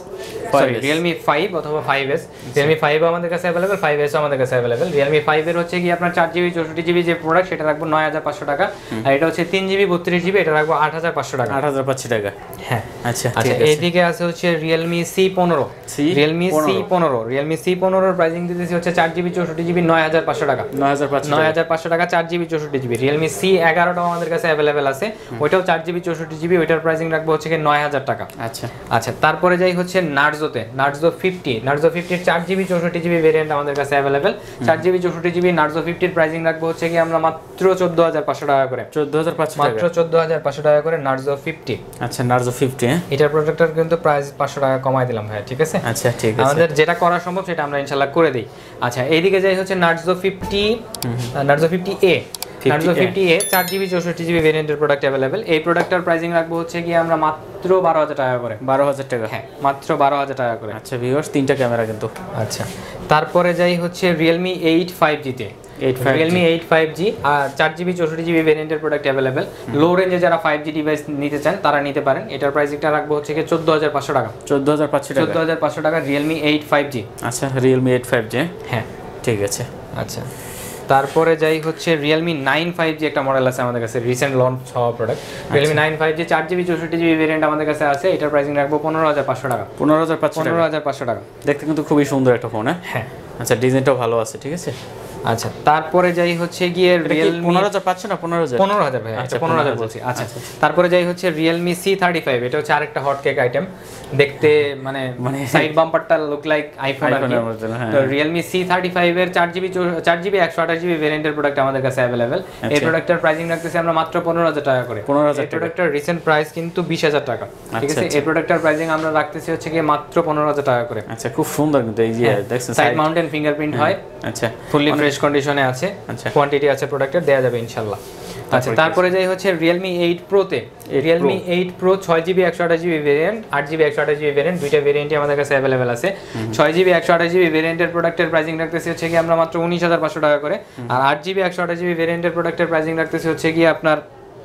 sorry Realme five অথবা ফাইভ এস। রিয়েলমি ফাইভ আমাদের কাছে অ্যাভেলেবেল, ফাইভ এস আমাদের কাছে অ্যাভেলেবেল। রিয়েলমি ফাইভ এর হচ্ছে কি আপনার চার জিবি চৌষট্টি জিবি যে প্রোডাক্ট সেটা রাখবো নয় হাজার পাঁচশো টাকা, আর এটা হচ্ছে তিন জিবি বত্রিশ জিবি এটা রাখবো আট হাজার পাঁচশো টাকা। আট হাজার পাঁচশো টাকা, হ্যাঁ আচ্ছা আচ্ছা। এইদিকে আছে হচ্ছে রিয়েলমি সি পনেরো, রিয়েলমি সি পনেরো রিয়েলমি সি পনেরোর প্রাইসিং দিতেছি হচ্ছে চার জিবি চৌষট্টি জিবি নয় হাজার পাঁচশো টাকা, নয় হাজার পাঁচশো নয় হাজার পাঁচশো টাকা চার জিবি চৌষট্টি জিবি। রিয়েলমি সি এগারোটাও আমাদের কাছে অ্যাভেলেবেল আছে, ওইটাও চার জিবি চৌষট্টি জিবি, ওইটার প্রাইসিং রাখবো হচ্ছে কি নয় হাজার টাকা। আচ্ছা আচ্ছা তারপরে যাই হচ্ছে নার্জোতে, নার্জো ফিফটি, নার্জো ফিফটির চার জিবি চৌষট্টি জিবি ভেরিয়েন্ট আমাদের কাছে অ্যাভেলেবেল। চার জিবি চৌষট্টি জিবি নার্জো ফিফটির প্রাইসিং রাখবো হচ্ছে কি আমরা মাত্র চোদ্দ হাজার পাঁচশো টাকা করে, চোদ্দ হাজার পাঁচশো মাত্র চোদ্দ হাজার পাঁচশো টাকা করে নার্জো ফিফটি। আচ্ছা নার্জো ফিফটি, হ্যাঁ এটার প্রোডাক্টের কিন্তু প্রাইস পাঁচশো টাকা কমাই দিলাম ভাই, ঠিক আছে? আচ্ছা ঠিক আছে, আমাদের যেটা করা সম্ভব সেটা আমরা ইনশাআল্লাহ করে দিই। আচ্ছা এইদিকে যাই হচ্ছে Narzo fifty, Narzo fifty A, Narzo fifty A চার জিবি চৌষট্টি জিবি ভেরিয়েন্টের প্রোডাক্ট অ্যাভেলেবেল। এই প্রোডাক্টের প্রাইসিং রাখবো হচ্ছে কি আমরা মাত্র বারো হাজার টাকা করে, বারো হাজার টাকা, হ্যাঁ মাত্র বারো হাজার টাকা করে। আচ্ছা ভিউয়ার্স তিনটা ক্যামেরা কিন্তু। আচ্ছা তারপরে যাই হচ্ছে রিয়েলমি এইট ফাইভ জিতে, রিয়েলমি এইট ফাইভ জি আর চার জিবি চৌষট্টি জিবি ভেরিয়েন্টের প্রোডাক্ট অ্যাভেলেবেল। লো রেঞ্জে যারা ফাইভ জি ডিভাইস নিতে চান তারা নিতে পারেন। এটার প্রাইসিংটা রাখবো হচ্ছে কি চোদ্দ হাজার পাঁচশো টাকা, চোদ্দ হাজার পাঁচশো টাকা, চোদ্দ হাজার পাঁচশো টাকা রিয়েলমি এইট ফাইভ জি। আচ্ছা রিয়েলমি এইট ফাইভ জি, হ্যাঁ ঠিক আছে। আচ্ছা তারপরে যাই হচ্ছে রিয়েলমি নাইন ফাইভ জি একটা মডেল আছে আমাদের কাছে, রিসেন্ট লঞ্চ হওয়া product. Realme nine five G চার জিবি চৌষট্টি জিবি ভেরিয়েন্ট আমাদের কাছে আছে, এটার প্রাইসিং রাখবো পনেরো হাজার পাঁচশো টাকা, পনেরো হাজার পাঁচশো পনেরো হাজার পাঁচশো টাকা। দেখতে কিন্তু খুবই সুন্দর একটা ফোন, হ্যাঁ আচ্ছা ডিজাইনটাও ভালো আছে, ঠিক আছে। আচ্ছা তারপরে যাই হচ্ছে গিয়ে রিয়েলমি পনেরো হাজার পাঁচশো না পনেরো হাজার, পনেরো হাজার ভাই, আচ্ছা পনেরো হাজার বলছি। আচ্ছা তারপরে যাই হচ্ছে রিয়েলমি সি থার্টি ফাইভ, এটা হচ্ছে আরেকটা হট কেক আইটেম, দেখতে মানে মানে সাইড বাম্পারটা লুক লাইক আইফোন। তো রিয়েলমি সি থার্টি ফাইভ এর চার জিবি চার জিবি একশো আঠাশ জিবি ভেরিয়েন্টের প্রোডাক্ট আমাদের কাছে অ্যাভেলেবেল। এই প্রোডাক্টের প্রাইসিং রাখতেছি আমরা মাত্র পনেরো হাজার টাকা করে, পনেরো হাজার। এই প্রোডাক্টের রিসেন্ট প্রাইস কিন্তু বিশ হাজার টাকা, ঠিক আছে? এই প্রোডাক্টের প্রাইসিং আমরা রাখতেছি হচ্ছে কি মাত্র পনেরো হাজার টাকা করে। আচ্ছা খুব সুন্দর কিন্তু এই যে দেখছেন সাইড মাউন্টেন ফিঙ্গারপ্রিন্ট হয়, আচ্ছা ফুললি ফ্রেশ কন্ডিশনে আছে, আচ্ছা কোয়ান্টিটি আছে প্রোডাক্টের, দেয়া যাবে ইনশাআল্লাহ। আচ্ছা তারপরে যাই হচ্ছে রিয়েলমি এইট প্রো তে, রিয়েলমি এইট প্রো ছয় জিবি একশো আঠাশ জিবি ভেরিয়েন্ট, আট জিবি একশো আঠাশ জিবি ভেরিয়েন্ট, দুইটা ভেরিয়েন্টই আমাদের কাছে অ্যাভেলেবেল আছে। ছয় জিবি একশো আঠাশ জিবি ভেরিয়েন্টের প্রোডাক্টের প্রাইসিং রাখতেছি হচ্ছে কি আমরা মাত্র উনিশ হাজার পাঁচশো টাকা করে, আর আট জিবি একশো আঠাশ জিবি ভেরিয়েন্টের প্রোডাক্টের প্রাইসিং রাখতেছি হচ্ছে কি আপনার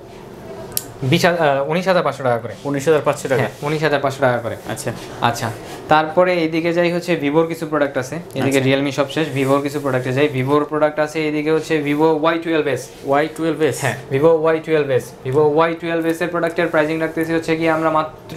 বিশ উনিশ হাজার পাঁচশো টাকা করে, উনিশ হাজার পাঁচশো টাকা, উনিশ হাজার পাঁচশো টাকা করে। আচ্ছা আচ্ছা তারপরে এইদিকে যাই হচ্ছে ভিভোর কিছু প্রোডাক্ট আছে, এদিকে রিয়েলমি সব শেষ, ভিভোর কিছু প্রোডাক্টে যাই। ভিভোর প্রোডাক্ট আছে এদিকে হচ্ছে Vivo Y twelve S, Y twelve S, হ্যাঁ Vivo Y twelve S, Vivo Y twelve S এর প্রোডাক্টের প্রাইসিং রাখতেছি হচ্ছে কি আমরা মাত্র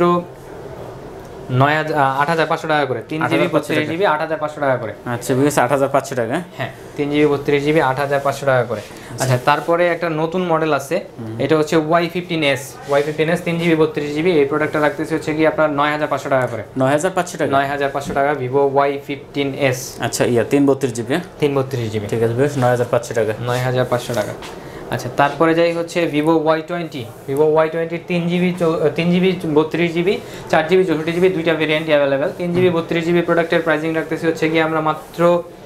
নয় হাজার আট হাজার পাঁচশো টাকা করে, তিন জিবি বত্রিশ জিবি আট হাজার পাঁচশো টাকা করে। আচ্ছা বিকজ আট হাজার পাঁচশো টাকা, হ্যাঁ তিন জিবি বত্রিশ জিবি আট হাজার পাঁচশো টাকা করে। আচ্ছা তারপরে একটা নতুন মডেল আছে, এটা হচ্ছে Y fifteen S, Y fifteen S তিন জিবি বত্রিশ জিবি, এই প্রোডাক্টটা রাখতেছি হচ্ছে কি আপনার নয় হাজার পাঁচশো টাকা করে, নয় হাজার পাঁচশো টাকা, নয় হাজার পাঁচশো টাকা ভিভো ওয়াই ফিফটিন এস। আচ্ছা ইয়া তিন বত্রিশ জিবি, তিন বত্রিশ জিবি, ঠিক আছে বেশ নয় হাজার পাঁচশো টাকা, নয় হাজার পাঁচশো টাকা। আচ্ছা তারপরে যাই হচ্ছে Vivo Y twenty, Vivo Y টোয়েন্টির তিন জিবি তিন জিবি বত্রিশ জিবি চার জিবি চৌষট্টি জিবি দুইটা ভেরিয়েন্ট অ্যাভেলেবেল। তিন জিবি বত্রিশ জিবি প্রোডাক্টের প্রাইসিং রাখতেছি হচ্ছে কি আমরা মাত্র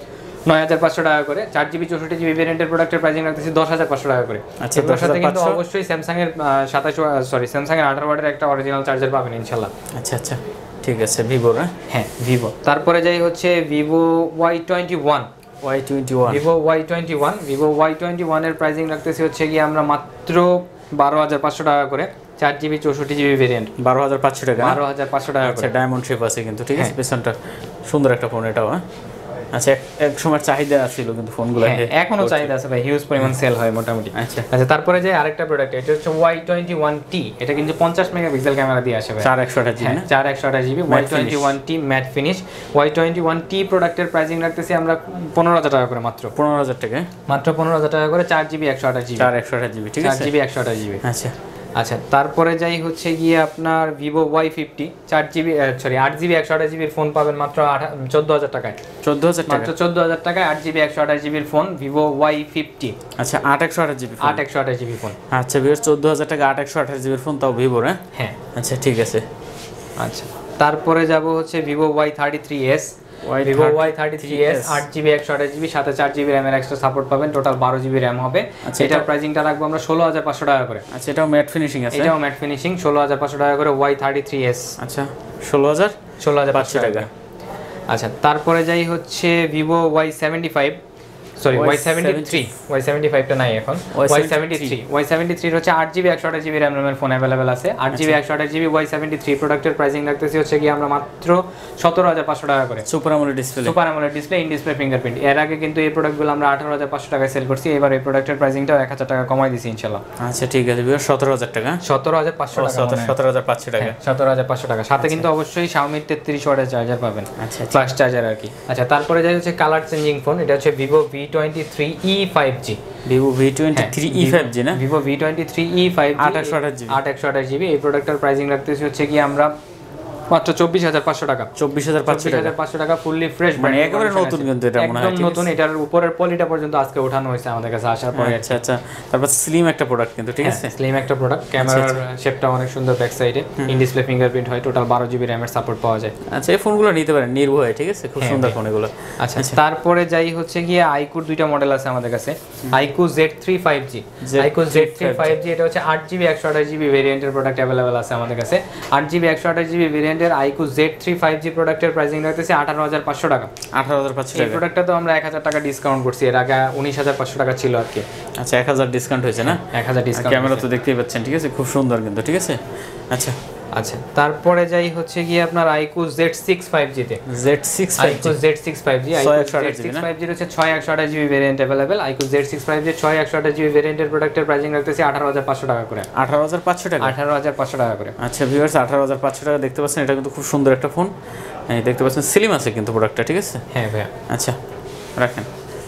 নয় হাজার পাঁচশো টাকা করে, চার জিবি চৌষট্টি জিবি ভেরিয়েন্টের প্রোডাক্টের প্রাইসিং রাখতেছি দশ হাজার পাঁচশো টাকা করে। আচ্ছা এর সাথে কিন্তু অবশ্যই স্যামসাং এর সাতাশ সরি স্যামসাং এর আঠারো ওয়াটের একটা অরিজিনাল চার্জার পাবেন ইনশাল্লাহ। আচ্ছা আচ্ছা ঠিক আছে ভিভোর, হ্যাঁ ভিভো। তারপরে যাই হচ্ছে Vivo Y twenty one, Y twenty one, Vivo Y twenty one, Vivo Y twenty one এর প্রাইসিং রাখতেছি হচ্ছে কি আমরা মাত্র বারো হাজার পাঁচশো টাকা করে, চার জিবি চৌষট্টি জিবি ভেরিয়েন্ট, বারো হাজার পাঁচশো টাকা, বারো হাজার পাঁচশো টাকা। আচ্ছা ডায়মন্ড শেপ আছে কিন্তু, ঠিক আছে পেছনটা সুন্দর একটা ফোন এটাও। আচ্ছা এক সময় চাহিদা ছিল কিন্তু ফোনগুলো এখনো চাহিদা আছে ভাই, হিউজ পরিমাণ সেল হয় মোটামুটি। আচ্ছা আচ্ছা তারপরে যে আরেকটা প্রোডাক্ট, এটা হচ্ছে ওয়াই টোয়েন্টি ওয়ান টি, এটা কিন্তু পঞ্চাশ মেগাপিক্সেল ক্যামেরা দিয়ে আসে ভাই, চার একশো আঠাশ জিবি, চার একশো আঠাশ GB Y twenty one T matte finish. Y twenty one T প্রোডাক্টের প্রাইসিং রাখতেছি আমরা পনেরো হাজার টাকা করে, মাত্র পনেরো হাজার টাকা, মাত্র পনেরো হাজার টাকা করে, চার জিবি একশো আঠাশ জিবি, চার একশো আঠাশ জিবি, ঠিক আছে চার জিবি একশো আঠাশ জিবি। আচ্ছা আচ্ছা তারপরে যাই হচ্ছে গিয়ে আপনার ভিভো ওয়াই ফিফটি, চার জিবি সরি আট জিবি একশো আঠাশ জিবির ফোন পাবেন মাত্র চোদ্দ হাজার টাকায়, চোদ্দ হাজার টাকা, মাত্র চোদ্দ হাজার টাকায় আট জিবি একশো আঠাশ জিবির ফোন ভিভো ওয়াই ফিফটি। আচ্ছা আট একশো আঠাশ জিবি, আট একশো আঠাশ জিবি ফোন, আচ্ছা বেশ চোদ্দ হাজার টাকা আট একশো আঠাশ জিবির ফোন, তাও ভিভোর, হ্যাঁ হ্যাঁ আচ্ছা ঠিক আছে। আচ্ছা তারপরে যাব হচ্ছে Vivo Y thirty three S, Vivo Y thirty three S আট জিবি একশো আঠাশ জিবি সাথে চার জিবি র্যামের এক্সট্রা সাপোর্ট পাবেন, টোটাল বারো জিবি র্যাম হবে। এটার প্রাইসিংটা রাখবো আমরা ষোলো হাজার পাঁচশো টাকা করে। আচ্ছা এটাও ম্যাট ফিনিশিং আছে, এটাও ম্যাট ফিনিশিং, ষোলো হাজার পাঁচশো টাকা করে ওয়াই থার্টি থ্রি এস। আচ্ছা ষোলো হাজার ষোলো হাজার পাঁচশো টাকা। আচ্ছা তারপরে যাই হচ্ছে Vivo Y seventy five, sorry Y seventy three Y seventy five টা নাই এখন Y seventy three Y seventy three হচ্ছে আট জিবি একশো আঠাশ জিবি র্যাম রোমের ফোন অ্যাভেলেবেল আছে আট জিবি একশো আঠাশ জিবি ওয়াই সেভেন্টি থ্রি প্রোডাক্টের প্রাইসিং রাখতেছি হচ্ছে কি আমরা মাত্র সতেরো হাজার পাঁচশো টাকা করে super AMOLED display super AMOLED display in display fingerprint এর আগে কিন্তু এই প্রোডাক্টগুলো আমরা আঠারো হাজার পাঁচশো টাকায় সেল করছি এবার এই প্রোডাক্টের প্রাইসিংটাও এক হাজার টাকা কমাই দিছি ইনশাআল্লাহ আচ্ছা ঠিক আছে ভিউয়ার সতেরো হাজার টাকা সতেরো হাজার পাঁচশো টাকা সতেরো হাজার পাঁচশো টাকা সতেরো হাজার পাঁচশো টাকা সাথে কিন্তু অবশ্যই Xiaomi তেত্রিশ ওয়াটের চার্জার পাবেন আচ্ছা ফাস্ট চার্জার আর কি আচ্ছা তারপরে যাই হচ্ছে কালার চেঞ্জিং ফোন এটা হচ্ছে Vivo V twenty three e five G Vivo V twenty three e five G না Vivo V twenty three e five G আট একশো আঠাশ জিবি আট একশো আঠাশ জিবি এই প্রোডাক্টের প্রাইসিং রাখতেছি হচ্ছে কি আমরা মাত্র চব্বিশ হাজার পাঁচশো টাকা চব্বিশ হাজার পাঁচশো টাকা ফুললি ফ্রেশ মানে একেবারে নতুন কিন্তু এটা মনে হয় একদম নতুন এটার উপরের পলিটা পর্যন্ত আজকে ওঠানো হয়েছে আমাদের কাছে আসার পরে আচ্ছা আচ্ছা তারপর স্লিম একটা প্রোডাক্ট কিন্তু ঠিক আছে স্লিম একটা প্রোডাক্ট ক্যামেরার শেপটা অনেক সুন্দর ব্যাক সাইডে ইন ডিসপ্লে ফিঙ্গারপ্রিন্ট হয় টোটাল বারো জিবি র্যামের সাপোর্ট পাওয়া যায় আচ্ছা এই ফোনগুলো নিতে পারেন নির্ভয়ে ঠিক আছে খুব সুন্দর ফোন এগুলো আচ্ছা তারপরে যাই হচ্ছে গিয়ে আইকুর দুইটা মডেল আছে আমাদের কাছে iQOO Z three five G iQOO Z three five G এটা হচ্ছে আট জিবি একশো আঠাশ জিবি ভেরিয়েন্টের প্রোডাক্ট অ্যাভেলেবেল আছে আমাদের কাছে আট জিবি একশো আঠাশ জিবি ভেরিয়েন্টের iQOO Z three five G প্রোডাক্টের প্রাইসিং রাখতেছি আঠারো হাজার পাঁচশো টাকা আঠারো হাজার পাঁচশো টাকা এই প্রোডাক্টটা তো আমরা এক হাজার টাকা ডিসকাউন্ট করছি এর আগে উনিশ হাজার পাঁচশো টাকা ছিল আর কি আচ্ছা এক হাজার ডিসকাউন্ট হয়েছে না এক হাজার ডিসকাউন্ট ক্যামেরা তো দেখতেই পাচ্ছেন ঠিক আছে খুব সুন্দর কিন্তু ঠিক আছে আচ্ছা আচ্ছা তারপরে যাই হচ্ছে গিয়ে আপনার iQOO Z six five G তে Z six five iQOO Z six five G iQOO Z six five G হচ্ছে ছয় একশো আঠাশ GB variant available iQOO Z six five G ছয় একশো আঠাশ জিবি ভেরিয়েন্টের প্রোডাক্টের প্রাইসিং রাখতেছি আঠারো হাজার পাঁচশো টাকা করে আঠারো হাজার পাঁচশো টাকা আঠারো হাজার পাঁচশো টাকা করে আচ্ছা ভিউয়ার্স আঠারো হাজার পাঁচশো টাকা দেখতে পাচ্ছেন এটা কিন্তু খুব সুন্দর একটা ফোন এই দেখতে পাচ্ছেন স্লিম আছে কিন্তু প্রোডাক্টটা ঠিক আছে হ্যাঁ ভাইয়া আচ্ছা রাখেন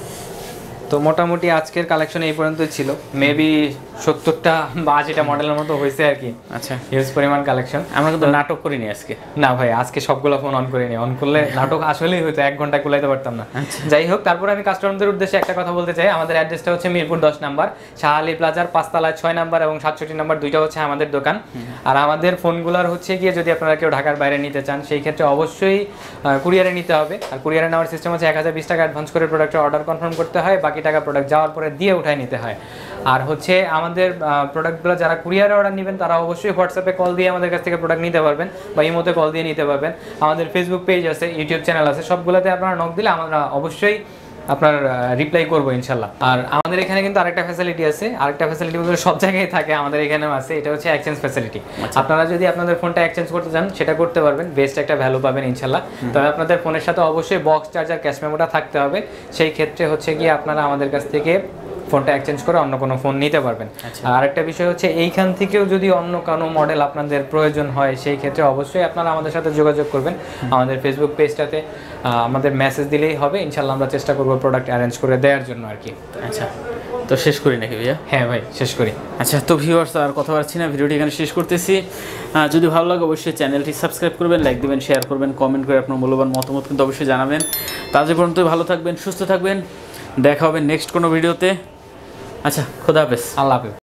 তো মোটামুটি আজকের কালেকশন এই পর্যন্তই ছিল মেবি সত্তরটা বা আশিটা মডেলের মতো হয়েছে আর কি আচ্ছা হিউজ পরিমাণ কালেকশন আমরা কিন্তু নাটক করিনি আজকে না ভাই আজকে সবগুলো ফোন অন করিনি অন করলে নাটক আসলেই হয়তো এক ঘন্টা কুলাইতে পারতাম না যাই হোক তারপর আমি কাস্টমারদের উদ্দেশ্যে একটা কথা বলতে চাই আমাদের অ্যাড্রেসটা হচ্ছে মিরপুর দশ নাম্বার শাহ আলী প্লাজার পাঁচতলায় ছয় নাম্বার এবং সাতষট্টি নাম্বার দুইটা হচ্ছে আমাদের দোকান আর আমাদের ফোনগুলোর হচ্ছে গিয়ে যদি আপনারা কেউ ঢাকার বাইরে নিতে চান সেই ক্ষেত্রে অবশ্যই কুরিয়ারে নিতে হবে আর কুরিয়ারে নেওয়ার সিস্টেম হচ্ছে এক হাজার বিশ টাকা অ্যাডভান্স করে প্রোডাক্টের অর্ডার কনফার্ম করতে হয় বাকি টাকা প্রোডাক্ট যাওয়ার পরে দিয়ে উঠায় নিতে হয় আর হচ্ছে আমাদের প্রোডাক্টগুলো যারা কুরিয়ারে অর্ডার নেবেন তারা অবশ্যই হোয়াটসঅ্যাপে কল দিয়ে আমাদের কাছ থেকে প্রোডাক্ট নিতে পারবেন বা ইমোতে কল দিয়ে নিতে পারবেন আমাদের ফেসবুক পেজ আছে ইউটিউব চ্যানেল আছে সবগুলোতে আপনারা নক দিলে আমরা অবশ্যই আপনার রিপ্লাই করবো ইনশাল্লাহ আর আমাদের এখানে কিন্তু আরেকটা ফ্যাসিলিটি আছে আরেকটা ফ্যাসিলিটি বলতে সব জায়গায় থাকে আমাদের এখানেও আছে এটা হচ্ছে এক্সচেঞ্জ ফ্যাসিলিটি আপনারা যদি আপনাদের ফোনটা এক্সচেঞ্জ করতে চান সেটা করতে পারবেন বেস্ট একটা ভ্যালু পাবেন ইনশাল্লাহ তবে আপনাদের ফোনের সাথে অবশ্যই বক্স চার্জার ক্যাশ মেমোটা থাকতে হবে সেই ক্ষেত্রে হচ্ছে গিয়ে আপনারা আমাদের কাছ থেকে ফোনটা এক্সচেঞ্জ করে অন্য কোনো ফোন নিতে পারবেন আর আরেকটা বিষয় হচ্ছে এইখান থেকেও যদি অন্য কোনো মডেল আপনাদের প্রয়োজন হয় সেই ক্ষেত্রে অবশ্যই আপনারা আমাদের সাথে যোগাযোগ করবেন আমাদের ফেসবুক পেজটাতে আমাদের মেসেজ দিলেই হবে ইনশাল্লাহ আমরা চেষ্টা করবো প্রোডাক্ট অ্যারেঞ্জ করে দেওয়ার জন্য আর কি আচ্ছা তো শেষ করি নাকি ভাইয়া হ্যাঁ ভাই শেষ করি আচ্ছা তো ভিউয়ার্স আর কথা বলছি না ভিডিওটি এখানে শেষ করতেছি যদি ভালো লাগে অবশ্যই চ্যানেলটি সাবস্ক্রাইব করবেন লাইক দিবেন শেয়ার করবেন কমেন্ট করে আপনার মূল্যবান মতামত কিন্তু অবশ্যই জানাবেন তার যে পর্যন্ত ভালো থাকবেন সুস্থ থাকবেন দেখা হবে নেক্সট কোনো ভিডিওতে আচ্ছা খোদা হাফেজ আল্লাহ হাফেজ